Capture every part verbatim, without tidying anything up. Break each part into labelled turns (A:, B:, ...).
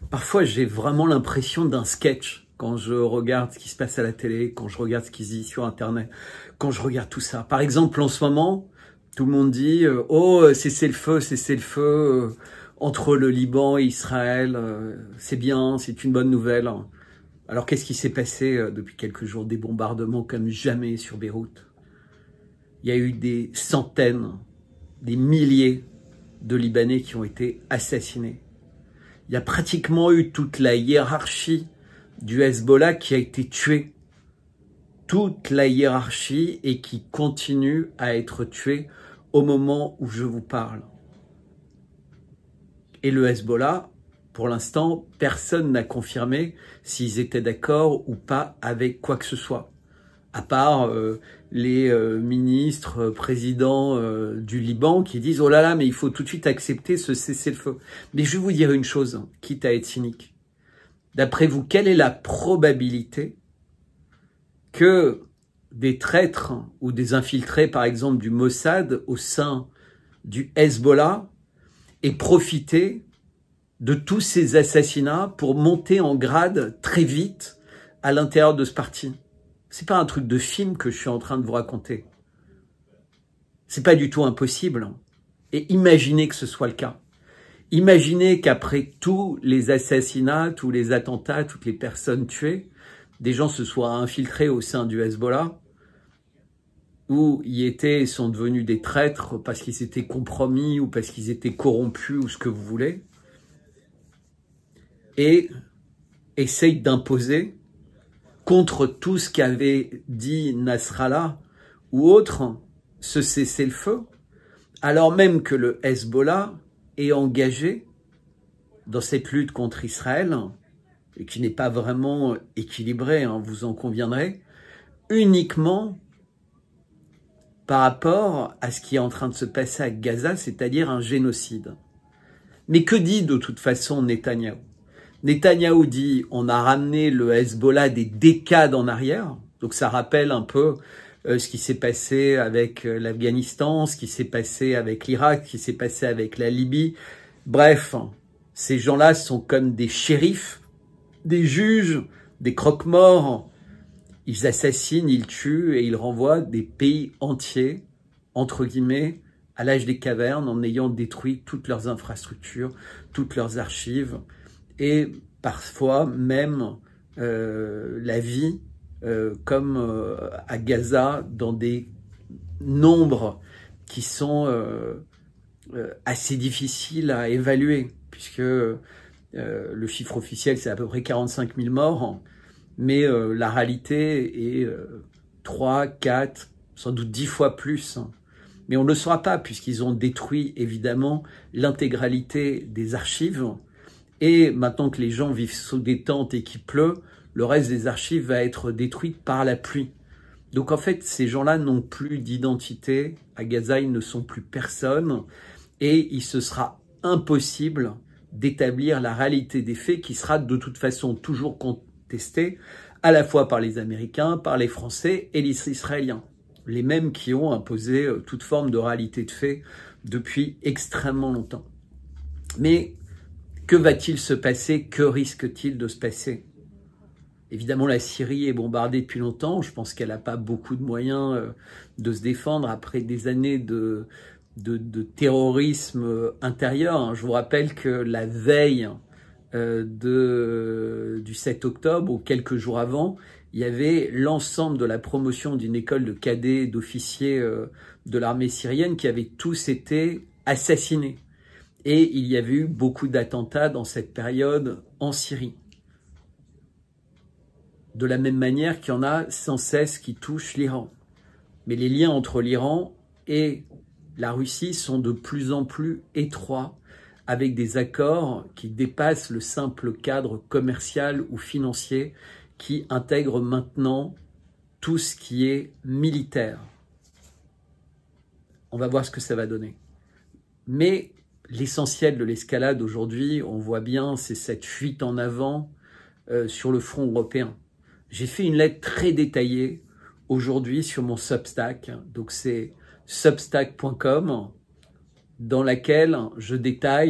A: Parfois, j'ai vraiment l'impression d'un sketch quand je regarde ce qui se passe à la télé, quand je regarde ce qui se dit sur Internet, quand je regarde tout ça. Par exemple, en ce moment, tout le monde dit euh, « Oh, cessez-le-feu, cessez-le-feu euh, entre le Liban et Israël, euh, c'est bien, c'est une bonne nouvelle. » Alors, qu'est-ce qui s'est passé euh, depuis quelques jours? Des bombardements comme jamais sur Beyrouth. Il y a eu des centaines, des milliers de Libanais qui ont été assassinés. Il y a pratiquement eu toute la hiérarchie du Hezbollah qui a été tuée. Toute la hiérarchie et qui continue à être tuée au moment où je vous parle. Et le Hezbollah, pour l'instant, personne n'a confirmé s'ils étaient d'accord ou pas avec quoi que ce soit. À part euh, les euh, ministres, euh, présidents euh, du Liban qui disent « Oh là là, mais il faut tout de suite accepter ce cessez-le-feu ». Mais je vais vous dire une chose, quitte à être cynique. D'après vous, quelle est la probabilité que des traîtres ou des infiltrés, par exemple du Mossad, au sein du Hezbollah, aient profité de tous ces assassinats pour monter en grade très vite à l'intérieur de ce parti? C'est pas un truc de film que je suis en train de vous raconter. C'est pas du tout impossible. Et imaginez que ce soit le cas. Imaginez qu'après tous les assassinats, tous les attentats, toutes les personnes tuées, des gens se soient infiltrés au sein du Hezbollah, où y étaient, sont devenus des traîtres parce qu'ils étaient compromis ou parce qu'ils étaient corrompus ou ce que vous voulez, et essayent d'imposer contre tout ce qu'avait dit Nasrallah ou autre, ce cessez-le-feu, alors même que le Hezbollah est engagé dans cette lutte contre Israël, et qui n'est pas vraiment équilibrée, hein, vous en conviendrez, uniquement par rapport à ce qui est en train de se passer à Gaza, c'est-à-dire un génocide. Mais que dit de toute façon Netanyahou? Netanyahou dit on a ramené le Hezbollah des décades en arrière, donc ça rappelle un peu euh, ce qui s'est passé avec euh, l'Afghanistan, ce qui s'est passé avec l'Irak, ce qui s'est passé avec la Libye. Bref, ces gens-là sont comme des shérifs, des juges, des croque-morts. Ils assassinent, ils tuent et ils renvoient des pays entiers, entre guillemets, à l'âge des cavernes en ayant détruit toutes leurs infrastructures, toutes leurs archives, et parfois même euh, la vie, euh, comme euh, à Gaza, dans des nombres qui sont euh, euh, assez difficiles à évaluer, puisque euh, le chiffre officiel, c'est à peu près quarante-cinq mille morts, mais euh, la réalité est euh, trois, quatre, sans doute dix fois plus. Mais on ne le saura pas, puisqu'ils ont détruit évidemment l'intégralité des archives. Et maintenant que les gens vivent sous des tentes et qu'il pleut, le reste des archives va être détruit par la pluie. Donc en fait, ces gens-là n'ont plus d'identité. À Gaza, ils ne sont plus personne. Et il se sera impossible d'établir la réalité des faits qui sera de toute façon toujours contestée, à la fois par les Américains, par les Français et les Israéliens. Les mêmes qui ont imposé toute forme de réalité de faits depuis extrêmement longtemps. Mais que va-t-il se passer? Que risque-t-il de se passer? Évidemment, la Syrie est bombardée depuis longtemps. Je pense qu'elle n'a pas beaucoup de moyens de se défendre après des années de, de, de terrorisme intérieur. Je vous rappelle que la veille de, du sept octobre, ou quelques jours avant, il y avait l'ensemble de la promotion d'une école de cadets, d'officiers de l'armée syrienne qui avaient tous été assassinés. Et il y avait eu beaucoup d'attentats dans cette période en Syrie. De la même manière qu'il y en a sans cesse qui touchent l'Iran. Mais les liens entre l'Iran et la Russie sont de plus en plus étroits, avec des accords qui dépassent le simple cadre commercial ou financier, qui intègrent maintenant tout ce qui est militaire. On va voir ce que ça va donner. Mais l'essentiel de l'escalade aujourd'hui, on voit bien, c'est cette fuite en avant euh, sur le front européen. J'ai fait une lettre très détaillée aujourd'hui sur mon Substack, donc c'est substack point com, dans laquelle je détaille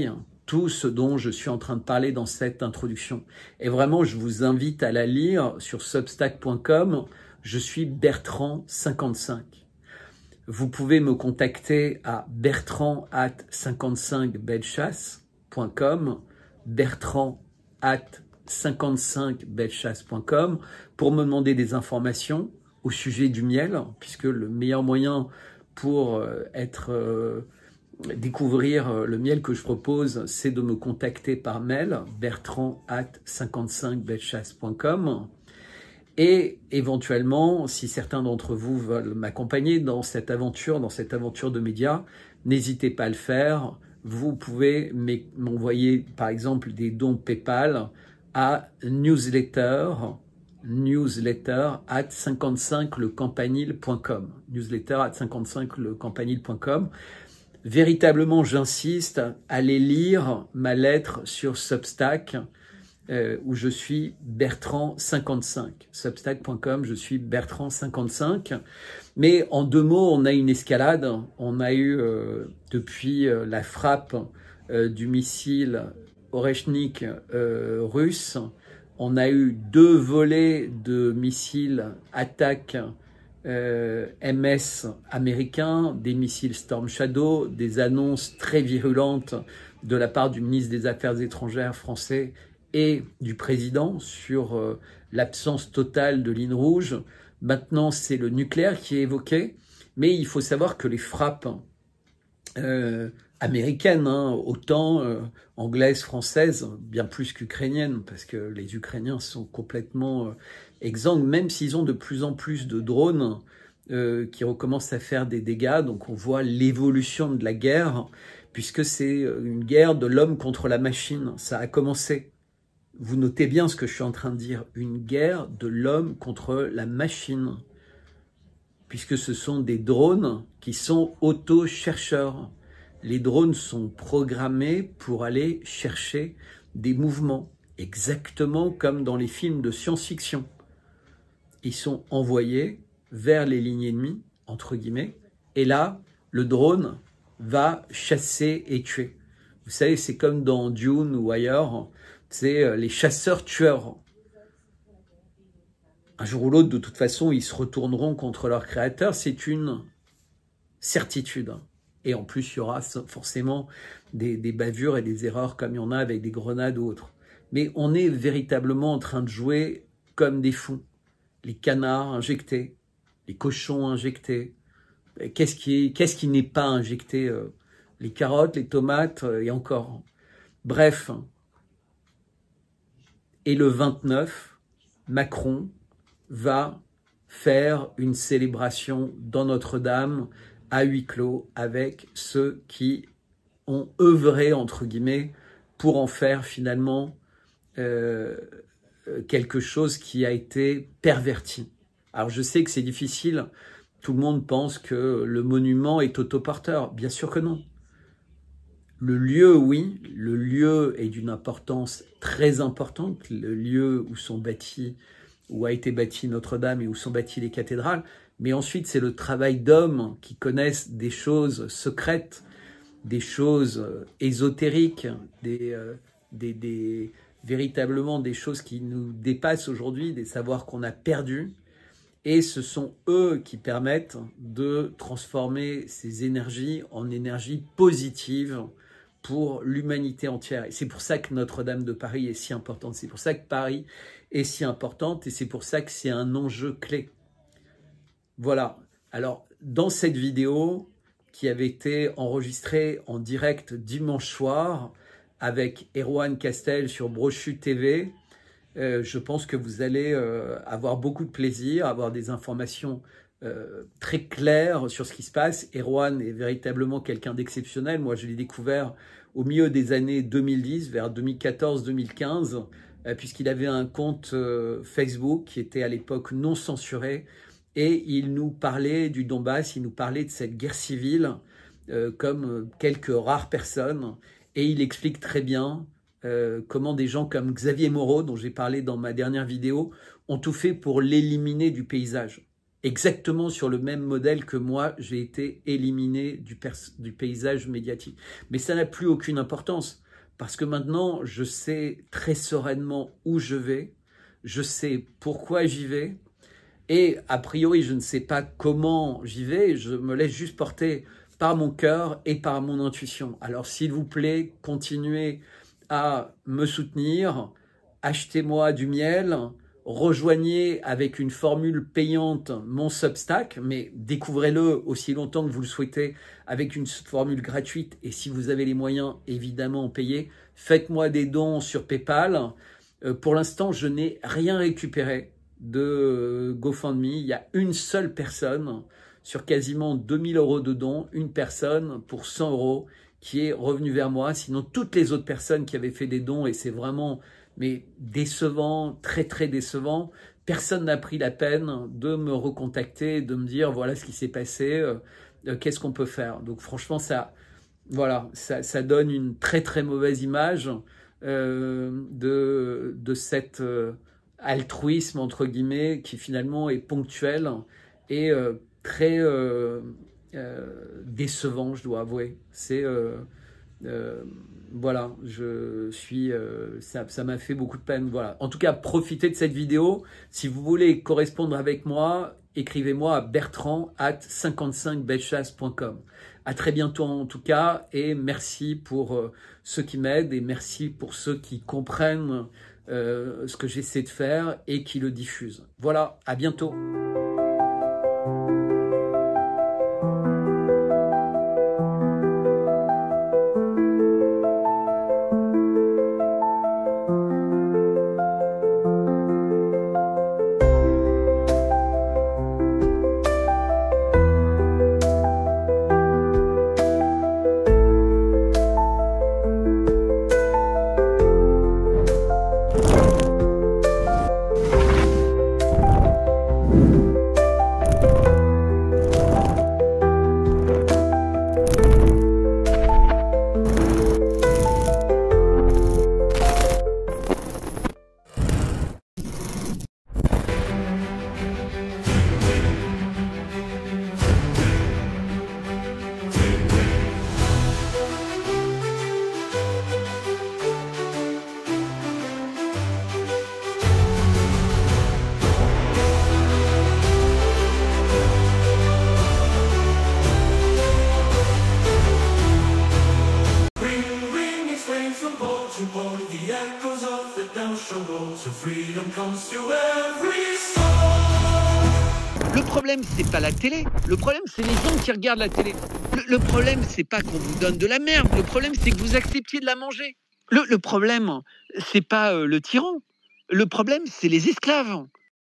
A: tout ce dont je suis en train de parler dans cette introduction. Et vraiment, je vous invite à la lire sur substack point com. Je suis Bertrand cinquante-cinq. Vous pouvez me contacter à bertrand arobase cinquante-cinq bellechasse point com, bertrand arobase cinquante-cinq bellechasse point com pour me demander des informations au sujet du miel, puisque le meilleur moyen pour être euh, découvrir le miel que je propose, c'est de me contacter par mail, bertrand arobase cinquante-cinq bellechasse point com. Et éventuellement, si certains d'entre vous veulent m'accompagner dans cette aventure, dans cette aventure de médias, n'hésitez pas à le faire. Vous pouvez m'envoyer, par exemple, des dons PayPal à newsletter, newsletter arobase cinquante-cinq le campanile point com, newsletter arobase cinquante-cinq le campanile point com. Véritablement, j'insiste, allez lire ma lettre sur Substack, Euh, où je suis Bertrand cinquante-cinq. substack point com, je suis Bertrand cinquante-cinq. Mais en deux mots, on a une escalade. On a eu, euh, depuis euh, la frappe euh, du missile Oreshnik euh, russe, on a eu deux volées de missiles attaques euh, M S américains, des missiles Storm Shadow, des annonces très virulentes de la part du ministre des Affaires étrangères français et du président sur euh, l'absence totale de ligne rouge. Maintenant, c'est le nucléaire qui est évoqué, mais il faut savoir que les frappes euh, américaines, hein, autant euh, anglaises, françaises, bien plus qu'ukrainiennes, parce que les Ukrainiens sont complètement euh, exsangues, même s'ils ont de plus en plus de drones euh, qui recommencent à faire des dégâts. Donc on voit l'évolution de la guerre, puisque c'est une guerre de l'homme contre la machine. Ça a commencé. Vous notez bien ce que je suis en train de dire, une guerre de l'homme contre la machine, puisque ce sont des drones qui sont auto-chercheurs. Les drones sont programmés pour aller chercher des mouvements, exactement comme dans les films de science-fiction. Ils sont envoyés vers les lignes ennemies, entre guillemets, et là, le drone va chasser et tuer. Vous savez, c'est comme dans Dune ou ailleurs, c'est les chasseurs-tueurs. Un jour ou l'autre, de toute façon, ils se retourneront contre leur créateur. C'est une certitude. Et en plus, il y aura forcément des, des bavures et des erreurs comme il y en a avec des grenades ou autres. Mais on est véritablement en train de jouer comme des fous. Les canards injectés, les cochons injectés. Qu'est-ce qui, qu'est-ce qui n'est pas injecté? Les carottes, les tomates et encore. Bref. Et le vingt-neuf, Macron va faire une célébration dans Notre-Dame à huis clos avec ceux qui ont œuvré, entre guillemets, pour en faire finalement euh, quelque chose qui a été perverti. Alors je sais que c'est difficile, tout le monde pense que le monument est autoporteur. Bien sûr que non. Le lieu, oui, le lieu est d'une importance très importante, le lieu où sont bâtis, où a été bâtie Notre-Dame et où sont bâties les cathédrales, mais ensuite c'est le travail d'hommes qui connaissent des choses secrètes, des choses ésotériques, des, euh, des, des, véritablement des choses qui nous dépassent aujourd'hui, des savoirs qu'on a perdus, et ce sont eux qui permettent de transformer ces énergies en énergies positives pour l'humanité entière. Et c'est pour ça que Notre-Dame de Paris est si importante. C'est pour ça que Paris est si importante et c'est pour ça que c'est un enjeu clé. Voilà. Alors, dans cette vidéo qui avait été enregistrée en direct dimanche soir avec Erwan Castel sur Brochu T V, euh, je pense que vous allez euh, avoir beaucoup de plaisir, avoir des informations Euh, très clair sur ce qui se passe. Erwan est véritablement quelqu'un d'exceptionnel. Moi, je l'ai découvert au milieu des années deux mille dix, vers deux mille quatorze deux mille quinze, euh, puisqu'il avait un compte euh, Facebook qui était à l'époque non censuré, et il nous parlait du Donbass, il nous parlait de cette guerre civile euh, comme quelques rares personnes, et il explique très bien euh, comment des gens comme Xavier Moreau, dont j'ai parlé dans ma dernière vidéo, ont tout fait pour l'éliminer du paysage. Exactement sur le même modèle que moi, j'ai été éliminé du, du paysage médiatique. Mais ça n'a plus aucune importance, parce que maintenant, je sais très sereinement où je vais, je sais pourquoi j'y vais, et a priori, je ne sais pas comment j'y vais, je me laisse juste porter par mon cœur et par mon intuition. Alors, s'il vous plaît, continuez à me soutenir, achetez-moi du miel, rejoignez avec une formule payante mon Substack, mais découvrez-le aussi longtemps que vous le souhaitez avec une formule gratuite. Et si vous avez les moyens, évidemment, en payer, faites-moi des dons sur PayPal. Euh, pour l'instant, je n'ai rien récupéré de GoFundMe. Il y a une seule personne sur quasiment deux mille euros de dons, une personne pour cent euros qui est revenue vers moi. Sinon, toutes les autres personnes qui avaient fait des dons, et c'est vraiment mais décevant, très très décevant, personne n'a pris la peine de me recontacter, de me dire voilà ce qui s'est passé, euh, qu'est-ce qu'on peut faire. Donc franchement, ça, voilà, ça, ça donne une très très mauvaise image euh, de, de cet euh, altruisme, entre guillemets, qui finalement est ponctuel et euh, très euh, euh, décevant, je dois avouer. C'est... Euh, euh, voilà, je suis, euh, ça, ça m'a fait beaucoup de peine. Voilà. En tout cas, profitez de cette vidéo. Si vous voulez correspondre avec moi, écrivez-moi à bertrand arobase cinquante-cinq bellechasse point com. À très bientôt en tout cas, et merci pour euh, ceux qui m'aident et merci pour ceux qui comprennent euh, ce que j'essaie de faire et qui le diffusent. Voilà, à bientôt.
B: Le problème, c'est pas la télé. Le problème, c'est les gens qui regardent la télé. Le, le problème, c'est pas qu'on vous donne de la merde. Le problème, c'est que vous acceptiez de la manger. Le, le problème, c'est pas euh, le tyran. Le problème, c'est les esclaves.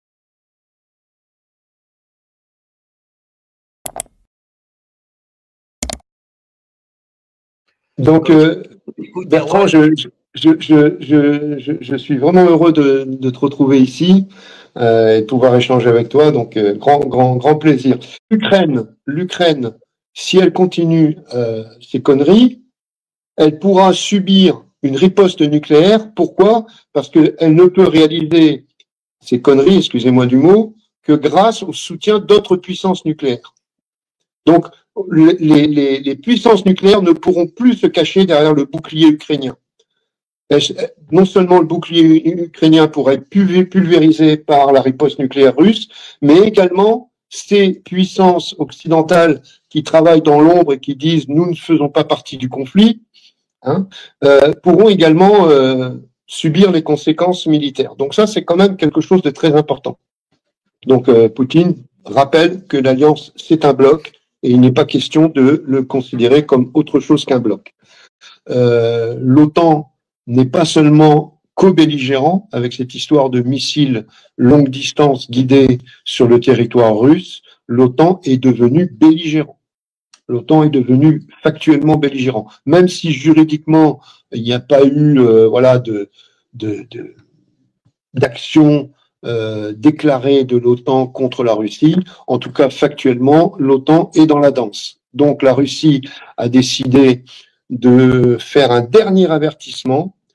C: Donc, euh, Bertrand, je, je, je, je, je, je suis vraiment heureux de, de te retrouver ici euh, et de pouvoir échanger avec toi. Donc, euh, grand, grand, grand plaisir. L'Ukraine, l'Ukraine, si elle continue euh, ses conneries, elle pourra subir une riposte nucléaire. Pourquoi? Parce qu'elle ne peut réaliser ces conneries, excusez-moi du mot, que grâce au soutien d'autres puissances nucléaires. Donc, les, les, les puissances nucléaires ne pourront plus se cacher derrière le bouclier ukrainien. Non seulement le bouclier ukrainien pourrait être pulvérisé par la riposte nucléaire russe, mais également ces puissances occidentales qui travaillent dans l'ombre et qui disent « nous ne faisons pas partie du conflit hein, », euh, pourront également euh, subir les conséquences militaires. Donc ça, c'est quand même quelque chose de très important. Donc euh, Poutine rappelle que l'Alliance, c'est un bloc, et il n'est pas question de le considérer comme autre chose qu'un bloc. Euh, L'OTAN n'est pas seulement co-belligérant avec cette histoire de missiles longue distance guidés sur le territoire russe, l'OTAN est devenu belligérant. L'OTAN est devenu factuellement belligérant. Même si juridiquement, il n'y a pas eu euh, voilà, de, de, de, d'action Euh, déclaré de l'OTAN contre la Russie. En tout cas, factuellement, l'OTAN est dans la danse. Donc, la Russie a décidé de faire un dernier avertissement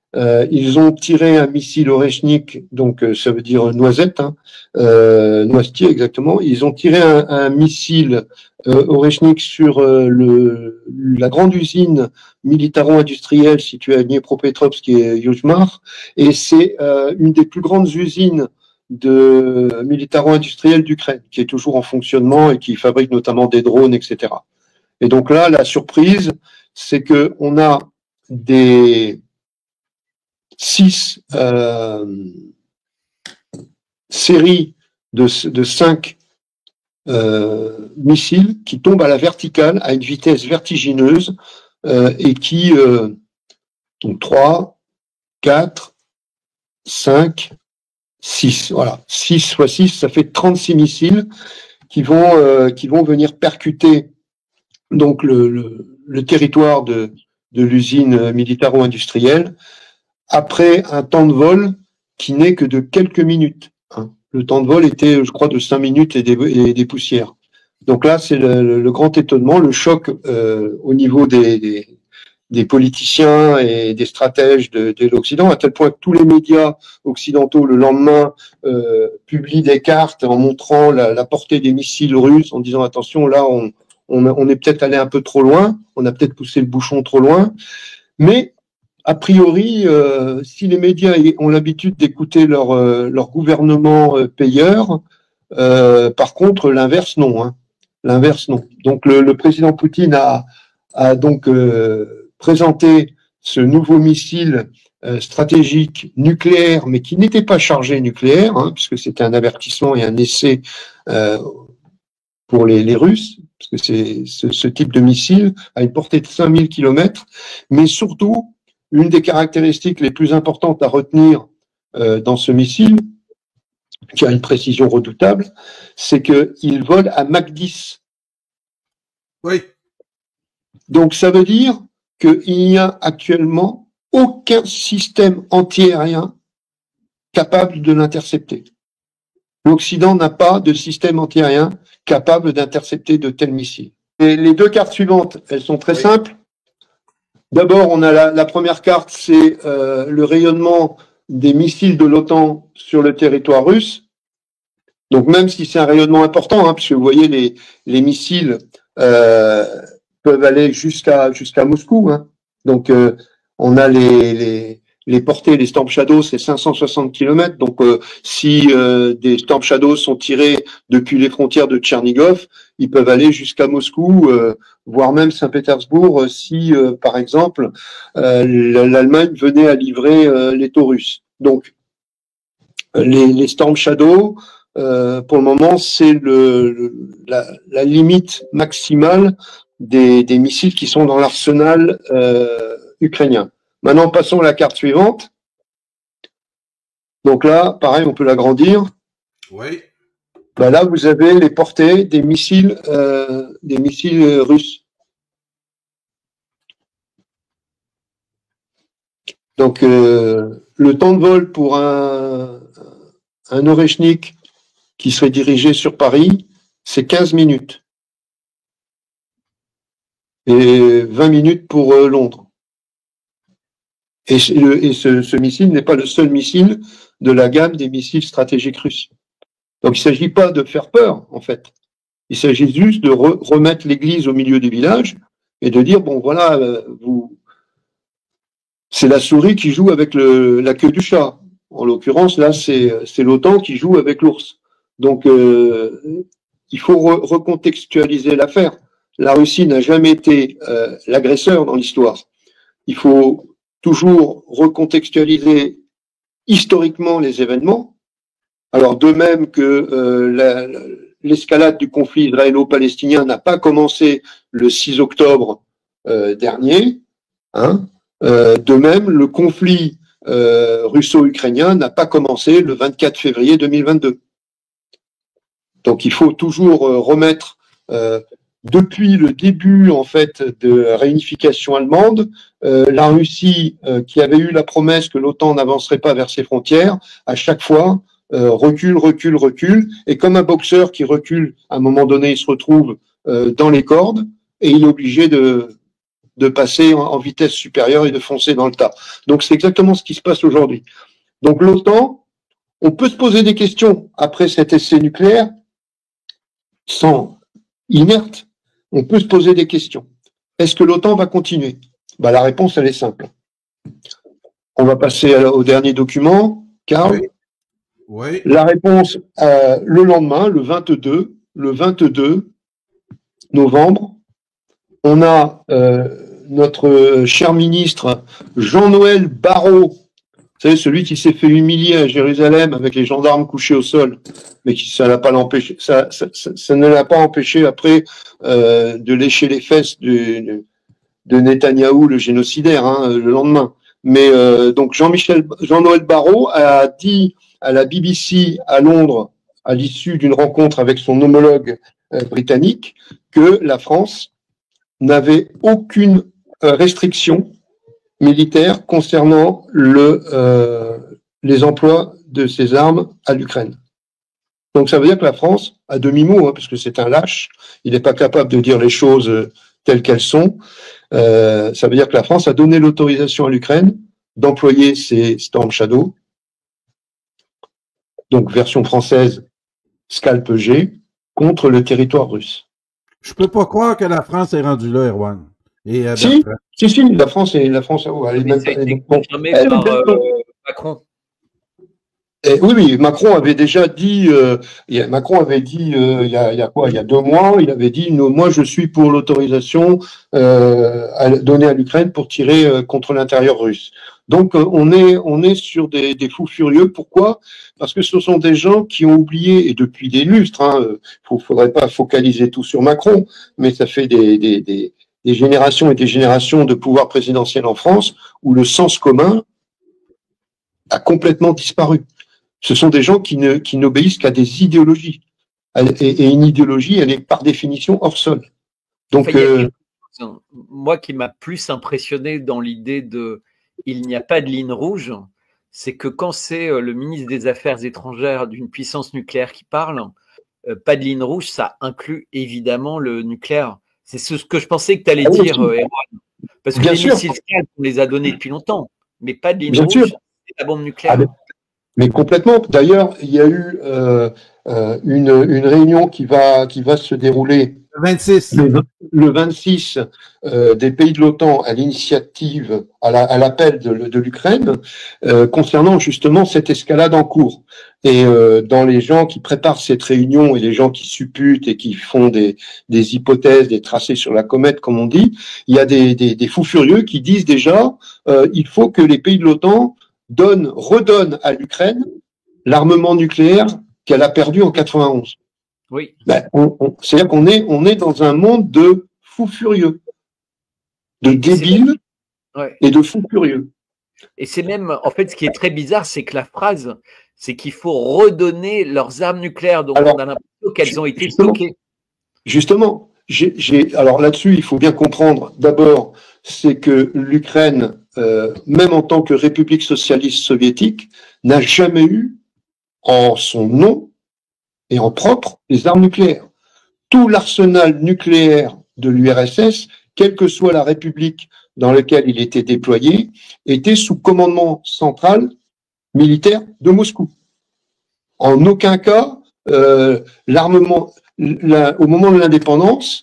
C: Euh, ils ont tiré un missile Oreshnik, donc euh, ça veut dire noisette, hein, euh, noisetier exactement. Ils ont tiré un, un missile euh, Oreshnik sur euh, le, la grande usine militaro-industrielle située à Dniepropetrovsk, qui est Yuzhmar, et c'est euh, une des plus grandes usines de militaro-industrielle d'Ukraine, qui est toujours en fonctionnement et qui fabrique notamment des drones, et cetera. Et donc là, la surprise, c'est que on a des six euh, séries de, de cinq euh, missiles qui tombent à la verticale à une vitesse vertigineuse euh, et qui euh, donc trois, quatre, cinq, six, voilà, six fois six, ça fait trente-six missiles qui vont euh, qui vont venir percuter donc le, le, le territoire de, de l'usine militaro-industrielle après un temps de vol qui n'est que de quelques minutes. Hein. Le temps de vol était, je crois, de cinq minutes et des, et des poussières. Donc là, c'est le, le grand étonnement, le choc euh, au niveau des, des, des politiciens et des stratèges de, de l'Occident, à tel point que tous les médias occidentaux, le lendemain, euh, publient des cartes en montrant la, la portée des missiles russes, en disant, attention, là, on, on, on est peut-être allé un peu trop loin, on a peut-être poussé le bouchon trop loin, mais a priori, euh, si les médias ont l'habitude d'écouter leur, euh, leur gouvernement euh, payeur, euh, par contre, l'inverse, non. Hein. L'inverse, non. Donc, le, le président Poutine a, a donc euh, présenté ce nouveau missile euh, stratégique nucléaire, mais qui n'était pas chargé nucléaire, hein, puisque c'était un avertissement et un essai euh, pour les, les Russes, parce que c'est ce, ce type de missile a une portée de cinq mille kilomètres, mais surtout, une des caractéristiques les plus importantes à retenir euh, dans ce missile, qui a une précision redoutable, c'est qu'il vole à Mach dix.
A: Oui.
C: Donc ça veut dire qu'il n'y a actuellement aucun système antiaérien capable de l'intercepter. L'Occident n'a pas de système antiaérien capable d'intercepter de tels missiles. Et les deux cartes suivantes, elles sont très oui. simples. D'abord, on a la, la première carte, c'est euh, le rayonnement des missiles de l'OTAN sur le territoire russe. Donc même si c'est un rayonnement important, hein, puisque vous voyez les, les missiles euh, peuvent aller jusqu'à jusqu'à Moscou. Hein. Donc euh, on a les, les, les portées, les Storm Shadows, c'est cinq cent soixante kilomètres. Donc euh, si euh, des Storm Shadows sont tirés depuis les frontières de Tchernigov, ils peuvent aller jusqu'à Moscou, euh, voire même Saint-Pétersbourg, si, euh, par exemple, euh, l'Allemagne venait à livrer euh, les taux russes. Donc, les, les Storm Shadow, euh, pour le moment, c'est le, le, la, la limite maximale des, des missiles qui sont dans l'arsenal euh, ukrainien. Maintenant, passons à la carte suivante. Donc là, pareil, on peut l'agrandir.
A: Oui.
C: Ben là, vous avez les portées des missiles, euh, des missiles russes. Donc, euh, le temps de vol pour un, un Oreshnik qui serait dirigé sur Paris, c'est quinze minutes. Et vingt minutes pour euh, Londres. Et, et ce, ce missile n'est pas le seul missile de la gamme des missiles stratégiques russes. Donc, il ne s'agit pas de faire peur, en fait. Il s'agit juste de re remettre l'église au milieu du village et de dire, bon, voilà, euh, vous, c'est la souris qui joue avec le, la queue du chat. En l'occurrence, là, c'est l'OTAN qui joue avec l'ours. Donc, euh, il faut re recontextualiser l'affaire. La Russie n'a jamais été euh, l'agresseur dans l'histoire. Il faut toujours recontextualiser historiquement les événements. Alors, de même que euh, l'escalade du conflit israélo-palestinien n'a pas commencé le six octobre euh, dernier, hein, euh, de même, le conflit euh, russo-ukrainien n'a pas commencé le vingt-quatre février deux mille vingt-deux. Donc, il faut toujours euh, remettre, euh, depuis le début en fait de la réunification allemande, euh, la Russie, euh, qui avait eu la promesse que l'OTAN n'avancerait pas vers ses frontières, à chaque fois, Euh, recule, recule, recule, et comme un boxeur qui recule, à un moment donné, il se retrouve euh, dans les cordes, et il est obligé de, de passer en, en vitesse supérieure et de foncer dans le tas. Donc c'est exactement ce qui se passe aujourd'hui. Donc l'OTAN, on peut se poser des questions après cet essai nucléaire, sans inerte, on peut se poser des questions. Est-ce que l'OTAN va continuer? Bah, la réponse, elle est simple. On va passer au dernier document, Karl.
D: Oui. Oui.
C: La réponse, euh, le lendemain, le vingt-deux, le vingt-deux novembre, on a euh, notre cher ministre Jean-Noël Barrot, vous savez, celui qui s'est fait humilier à Jérusalem avec les gendarmes couchés au sol, mais qui ça l'a pas l'empêché, ça, ça, ça, ça ne l'a pas empêché après euh, de lécher les fesses de, de Netanyahou, le génocidaire, hein, le lendemain. Mais euh, donc Jean-Michel, Jean-Noël Barrot a dit à la B B C à Londres, à l'issue d'une rencontre avec son homologue euh, britannique, que la France n'avait aucune euh, restriction militaire concernant le, euh, les emplois de ces armes à l'Ukraine. Donc ça veut dire que la France, à demi-mot, hein, parce que c'est un lâche, il n'est pas capable de dire les choses euh, telles qu'elles sont, euh, ça veut dire que la France a donné l'autorisation à l'Ukraine d'employer ces Storm Shadow, donc version française Scalp G, contre le territoire russe.
D: Je peux pas croire que la France est rendue là, Erwan. Et, euh,
C: si, si, si, la France est, la France, oh, elle est même,
B: ça a été
C: elle,
B: confirmé
C: elle,
B: par
C: elle,
B: euh, Macron.
C: Et oui, oui, Macron avait déjà dit, euh, Macron avait dit, euh, il y a, il y a quoi, il y a deux mois, il avait dit, non, moi je suis pour l'autorisation euh, à, donnée à l'Ukraine pour tirer euh, contre l'intérieur russe. Donc euh, on est, on est sur des, des fous furieux. Pourquoi? Parce que ce sont des gens qui ont oublié, et depuis des lustres, hein, il faudrait pas focaliser tout sur Macron, mais ça fait des, des, des, des générations et des générations de pouvoir présidentiel en France où le sens commun a complètement disparu. Ce sont des gens qui ne qui n'obéissent qu'à des idéologies. Et, et une idéologie, elle est par définition hors sol. Donc,
B: enfin,
C: euh,
B: moi qui m'a plus impressionné dans l'idée de il n'y a pas de ligne rouge, c'est que quand c'est le ministre des Affaires étrangères d'une puissance nucléaire qui parle, euh, pas de ligne rouge, ça inclut évidemment le nucléaire. C'est ce que je pensais que tu allais ah oui, dire, Erwan. Parce que bien les sûr. missiles Scalp, on les a donnés depuis longtemps, mais pas de ligne bien rouge, sûr. C'est la bombe nucléaire. Ah, mais,
C: mais complètement. D'ailleurs, il y a eu euh, euh, une, une réunion qui va, qui va se dérouler
D: le vingt-six,
C: le, le vingt-six euh, des pays de l'OTAN à l'initiative, à l'appel la, de, de l'Ukraine, euh, concernant justement cette escalade en cours. Et euh, dans les gens qui préparent cette réunion et les gens qui supputent et qui font des, des hypothèses, des tracés sur la comète, comme on dit, il y a des, des, des fous furieux qui disent déjà euh, il faut que les pays de l'OTAN donnent, redonnent à l'Ukraine l'armement nucléaire qu'elle a perdu en quatre-vingt-onze.
B: Oui.
C: Ben, on, on, c'est-à-dire qu'on est, on est dans un monde de fous furieux, de débiles
B: ouais.
C: et de fous furieux.
B: Et c'est même, en fait, ce qui est très bizarre, c'est que la phrase, c'est qu'il faut redonner leurs armes nucléaires. Donc, alors, on a l'impression qu'elles ont été
C: justement,
B: stockées.
C: Justement, j'ai, j'ai, alors là-dessus, il faut bien comprendre, d'abord, c'est que l'Ukraine, euh, même en tant que République socialiste soviétique, n'a jamais eu en son nom et en propre les armes nucléaires. Tout l'arsenal nucléaire de l'U R S S, quelle que soit la république dans laquelle il était déployé, était sous commandement central militaire de Moscou. En aucun cas, euh, l'armement, la, au moment de l'indépendance,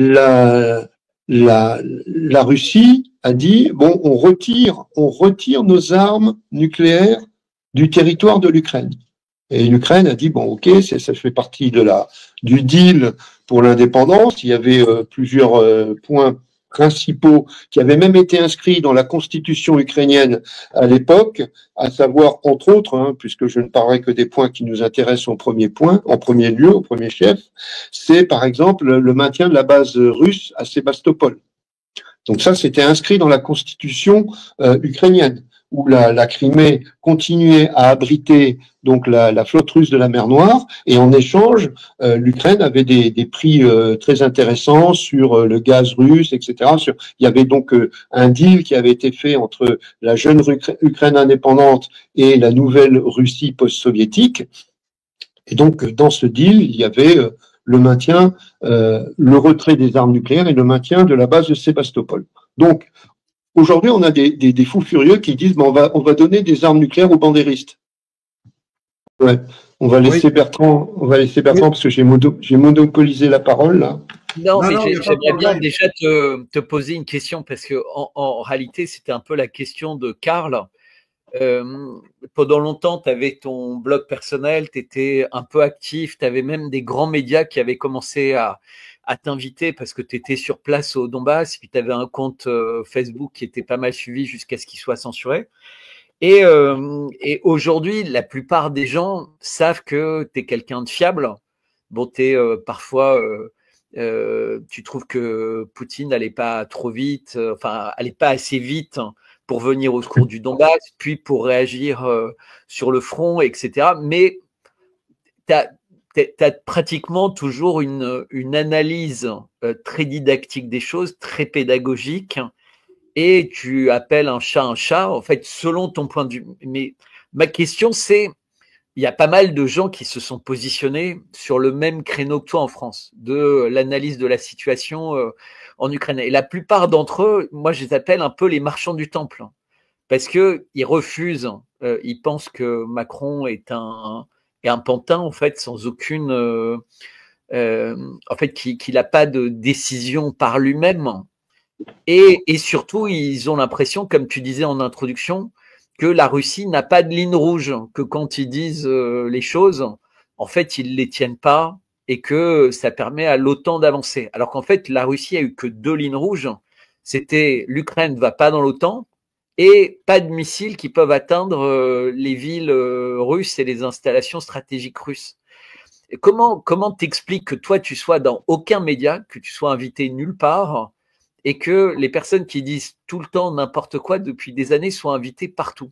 C: la, la, la Russie a dit bon, on retire, on retire nos armes nucléaires du territoire de l'Ukraine. Et l'Ukraine a dit bon, ok, c'est, ça fait partie de la du deal pour l'indépendance. Il y avait euh, plusieurs euh, points principaux qui avaient même été inscrits dans la constitution ukrainienne à l'époque, à savoir entre autres, hein, puisque je ne parlerai que des points qui nous intéressent en premier point, en premier lieu, au premier chef, c'est par exemple le maintien de la base russe à Sébastopol. Donc ça, c'était inscrit dans la constitution euh, ukrainienne, où la, la Crimée continuait à abriter donc la, la flotte russe de la mer Noire, et en échange, euh, l'Ukraine avait des, des prix euh, très intéressants sur euh, le gaz russe, et cetera. Sur, il y avait donc euh, un deal qui avait été fait entre la jeune Ukraine indépendante et la nouvelle Russie post-soviétique. Et donc, dans ce deal, il y avait euh, le maintien, euh, le retrait des armes nucléaires et le maintien de la base de Sébastopol. Donc, aujourd'hui, on a des, des, des fous furieux qui disent ben, on va, on va donner des armes nucléaires aux bandéristes. Ouais. On va laisser oui. Bertrand, on va laisser Bertrand oui. parce que j'ai mono, monopolisé la parole là.
B: Non, non mais j'aimerais bien déjà te, te poser une question parce que en, en réalité, c'était un peu la question de Karl. Euh, pendant longtemps, tu avais ton blog personnel, tu étais un peu actif, tu avais même des grands médias qui avaient commencé à, à t'inviter parce que tu étais sur place au Donbass, puis tu avais un compte euh, Facebook qui était pas mal suivi jusqu'à ce qu'il soit censuré. Et, euh, et aujourd'hui, la plupart des gens savent que tu es quelqu'un de fiable. Bon, tu es euh, parfois, euh, euh, tu trouves que Poutine n'allait pas trop vite, euh, enfin, allait pas assez vite pour venir au secours du Donbass, puis pour réagir euh, sur le front, et cetera. Mais tu as, as pratiquement toujours une, une analyse euh, très didactique des choses, très pédagogique, et tu appelles un chat un chat, en fait, selon ton point de vue. Mais ma question, c'est, il y a pas mal de gens qui se sont positionnés sur le même créneau que toi en France, de l'analyse de la situation euh, en Ukraine. Et la plupart d'entre eux, moi, je les appelle un peu les marchands du temple, parce que ils refusent, euh, ils pensent que Macron est un, est un pantin, en fait, sans aucune, euh, euh, en fait, qu'il qu'il n'a pas de décision par lui-même. Et, et surtout, ils ont l'impression, comme tu disais en introduction, que la Russie n'a pas de ligne rouge, que quand ils disent euh, les choses, en fait, ils les tiennent pas et que ça permet à l'OTAN d'avancer. Alors qu'en fait, la Russie a eu que deux lignes rouges. C'était l'Ukraine ne va pas dans l'OTAN et pas de missiles qui peuvent atteindre euh, les villes euh, russes et les installations stratégiques russes. Et comment comment t'expliques que toi, tu sois dans aucun média, que tu sois invité nulle part et que les personnes qui disent tout le temps n'importe quoi depuis des années soient invitées partout?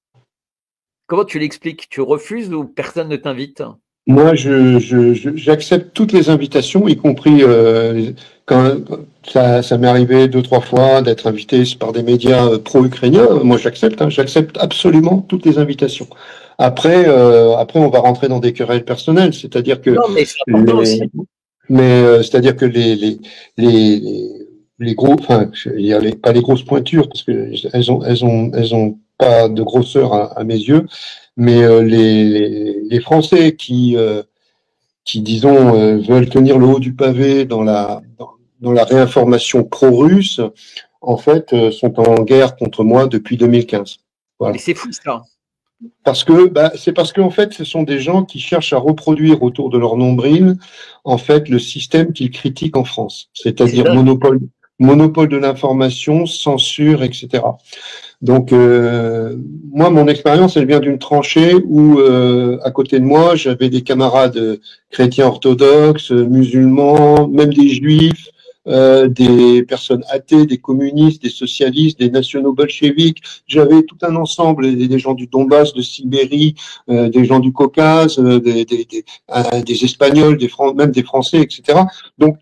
B: Comment tu l'expliques? Tu refuses ou personne ne t'invite?
C: Moi, je, je, je, j'accepte toutes les invitations, y compris euh, quand ça, ça m'est arrivé deux, trois fois d'être invité par des médias pro-ukrainiens. Moi, j'accepte, hein, j'accepte absolument toutes les invitations. Après, euh, après, on va rentrer dans des querelles personnelles, c'est-à-dire que
B: non, mais c'est important
C: les,
B: aussi.
C: Mais euh, c'est-à-dire que les les les les gros, enfin, il y a les, pas les grosses pointures parce que elles ont elles ont elles ont pas de grosseur à, à mes yeux, mais euh, les, les les Français qui euh, qui disons euh, veulent tenir le haut du pavé dans la dans, dans la réinformation pro-russe, en fait, euh, sont en guerre contre moi depuis deux mille quinze. Voilà.
B: Mais c'est fou ça.
C: Parce que bah, c'est parce qu'en fait, ce sont des gens qui cherchent à reproduire autour de leur nombril, en fait, le système qu'ils critiquent en France, c'est-à-dire monopole, monopole de l'information, censure, et cetera. Donc, euh, moi, mon expérience, elle vient d'une tranchée où, euh, à côté de moi, j'avais des camarades chrétiens orthodoxes, musulmans, même des juifs, euh, des personnes athées, des communistes, des socialistes, des nationaux bolcheviques. J'avais tout un ensemble, des, des gens du Donbass, de Sibérie, euh, des gens du Caucase, euh, des, des, des, euh, des Espagnols, des Fran- même des Français, et cetera. Donc,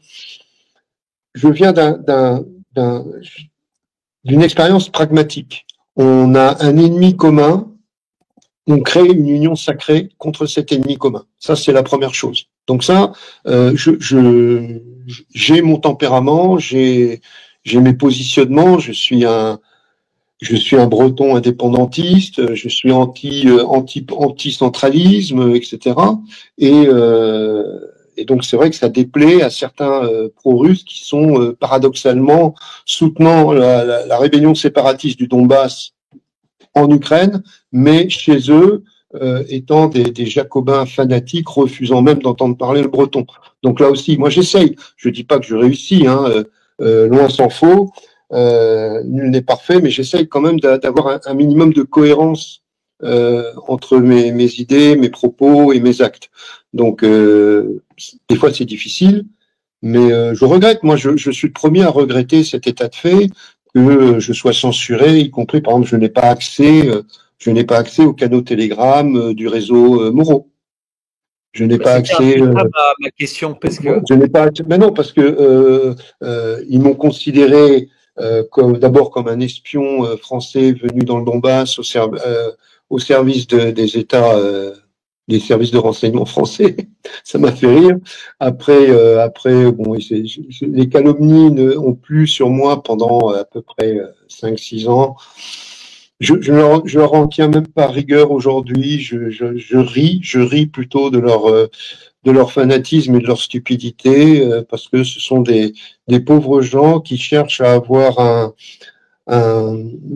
C: je viens d'un, d'un, d'un, d'une expérience pragmatique. On a un ennemi commun, on crée une union sacrée contre cet ennemi commun. Ça, c'est la première chose. Donc ça, euh, je, je, j'ai mon tempérament, j'ai, j'ai mes positionnements. Je suis un, je suis un Breton indépendantiste. Je suis anti, euh, anti, anti-centralisme, et cetera. Et, euh, et donc c'est vrai que ça déplaît à certains euh, pro-russes qui sont euh, paradoxalement soutenant la, la, la rébellion séparatiste du Donbass en Ukraine, mais chez eux, euh, étant des, des jacobins fanatiques, refusant même d'entendre parler le breton. Donc là aussi, moi j'essaye, je dis pas que je réussis, hein, euh, euh, loin s'en faut, euh, nul n'est parfait, mais j'essaye quand même d'avoir un, un minimum de cohérence euh, entre mes, mes idées, mes propos et mes actes. Donc euh, des fois c'est difficile, mais euh, je regrette, moi je, je suis le premier à regretter cet état de fait, que je sois censuré, y compris, par exemple, je n'ai pas accès, euh, je n'ai pas accès au canaux Telegram euh, du réseau euh, Moreau. Je n'ai bah, pas accès.
B: Euh, ma, ma question, parce que.
C: Je n'ai pas accès. Mais non, parce que euh, euh, ils m'ont considéré euh, comme d'abord comme un espion euh, français venu dans le Donbass au, serv euh, au service de, des États euh, des services de renseignement français. Ça m'a fait rire. Après, euh, après, bon, c'est, je, les calomnies ne, ont plu sur moi pendant à peu près cinq six ans. Je, je, leur, je leur en tiens même pas rigueur aujourd'hui. Je, je, je ris, je ris plutôt de leur, de leur fanatisme et de leur stupidité, euh, parce que ce sont des, des pauvres gens qui cherchent à avoir un, un,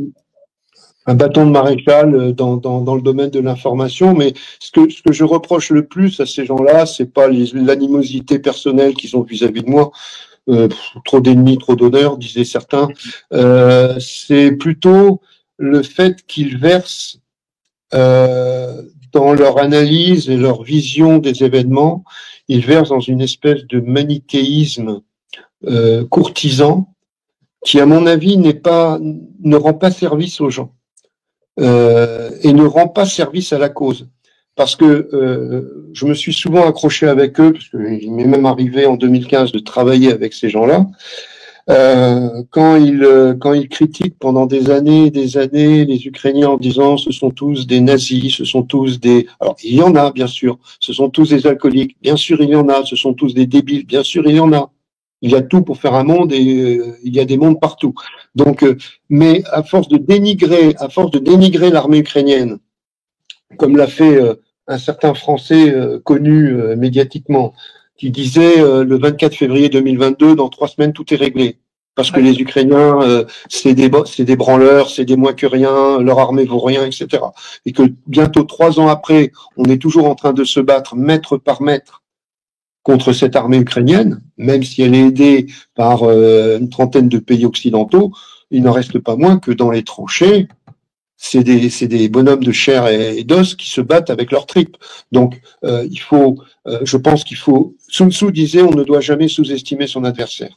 C: un bâton de maréchal dans, dans, dans le domaine de l'information. Mais ce que, ce que je reproche le plus à ces gens-là, c'est pas l'animosité personnelle qu'ils ont vis-à-vis de moi. Euh, trop d'ennemis, trop d'honneur, disaient certains. Euh, c'est plutôt le fait qu'ils versent euh, dans leur analyse et leur vision des événements, ils versent dans une espèce de manichéisme euh, courtisan qui, à mon avis, n'est pas, ne rend pas service aux gens euh, et ne rend pas service à la cause. Parce que euh, je me suis souvent accroché avec eux, parce qu'il m'est même arrivé en deux mille quinze de travailler avec ces gens-là. Euh, quand ils quand ils critiquent pendant des années et des années les Ukrainiens en disant ce sont tous des nazis, ce sont tous des... Alors, il y en a, bien sûr. Ce sont tous des alcooliques. Bien sûr, il y en a. Ce sont tous des débiles. Bien sûr, il y en a. Il y a tout pour faire un monde et euh, il y a des mondes partout. Donc, euh, mais à force de dénigrer, à force de dénigrer l'armée ukrainienne, comme l'a fait euh, un certain Français euh, connu euh, médiatiquement, qui disait euh, le vingt-quatre février deux mille vingt-deux, dans trois semaines, tout est réglé. Parce que les Ukrainiens, euh, c'est des, c'est des branleurs, c'est des moins que rien, leur armée vaut rien, et cetera. Et que bientôt, trois ans après, on est toujours en train de se battre mètre par mètre contre cette armée ukrainienne, même si elle est aidée par euh, une trentaine de pays occidentaux, il n'en reste pas moins que dans les tranchées, c'est des, c'est des bonhommes de chair et, et d'os qui se battent avec leurs tripes. Donc, euh, il faut, euh, je pense qu'il faut. Sun Tzu disait, on ne doit jamais sous-estimer son adversaire.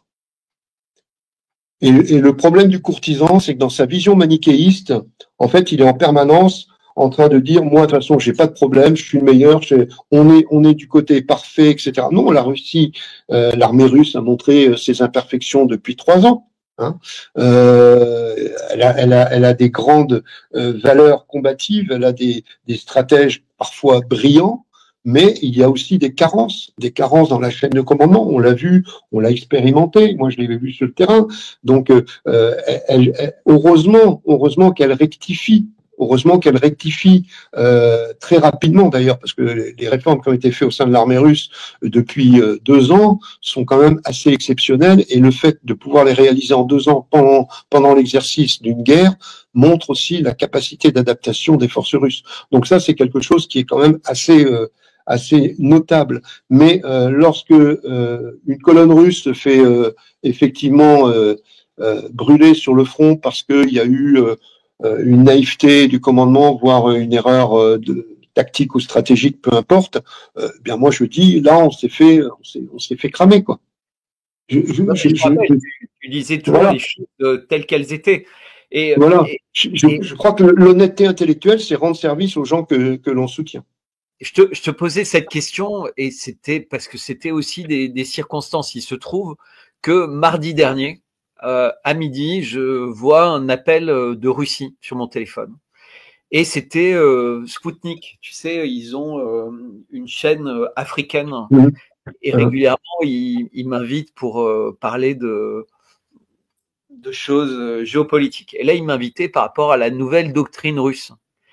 C: Et, et le problème du courtisan, c'est que dans sa vision manichéiste, en fait, il est en permanence en train de dire, moi, de toute façon, j'ai pas de problème, je suis le meilleur, on est, on est du côté parfait, et cetera. Non, la Russie, euh, l'armée russe a montré ses imperfections depuis trois ans. Hein. Euh, elle, a, elle, a, elle a des grandes euh, valeurs combatives, elle a des, des stratèges parfois brillants, mais il y a aussi des carences, des carences dans la chaîne de commandement. On l'a vu, on l'a expérimenté. Moi, je l'ai vu sur le terrain. Donc, euh, elle, elle, heureusement, heureusement qu'elle rectifie. Heureusement qu'elle rectifie euh, très rapidement d'ailleurs, parce que les réformes qui ont été faites au sein de l'armée russe depuis euh, deux ans sont quand même assez exceptionnelles, et le fait de pouvoir les réaliser en deux ans pendant, pendant l'exercice d'une guerre montre aussi la capacité d'adaptation des forces russes. Donc ça, c'est quelque chose qui est quand même assez... Euh, assez notable. Mais euh, lorsque euh, une colonne russe se fait euh, effectivement euh, euh, brûler sur le front parce qu'il y a eu euh, une naïveté du commandement, voire une erreur euh, de, tactique ou stratégique, peu importe, euh, bien moi je dis, là on s'est fait, on s'est, on s'est fait cramer, quoi.
B: Je, je, non, je, je, je, tu disais toujours voilà. les choses euh, telles qu'elles étaient. Et,
C: voilà.
B: Et,
C: je, et, je crois que l'honnêteté intellectuelle, c'est rendre service aux gens que, que l'on soutient.
B: Je te, je te posais cette question, et c'était parce que c'était aussi des, des circonstances. Il se trouve que mardi dernier, euh, à midi, je vois un appel de Russie sur mon téléphone. Et c'était euh, Spoutnik. Tu sais, ils ont euh, une chaîne africaine. Mmh. Et régulièrement, ils, ils m'invitent pour euh, parler de, de choses géopolitiques. Et là, ils m'invitaient par rapport à la nouvelle doctrine russe.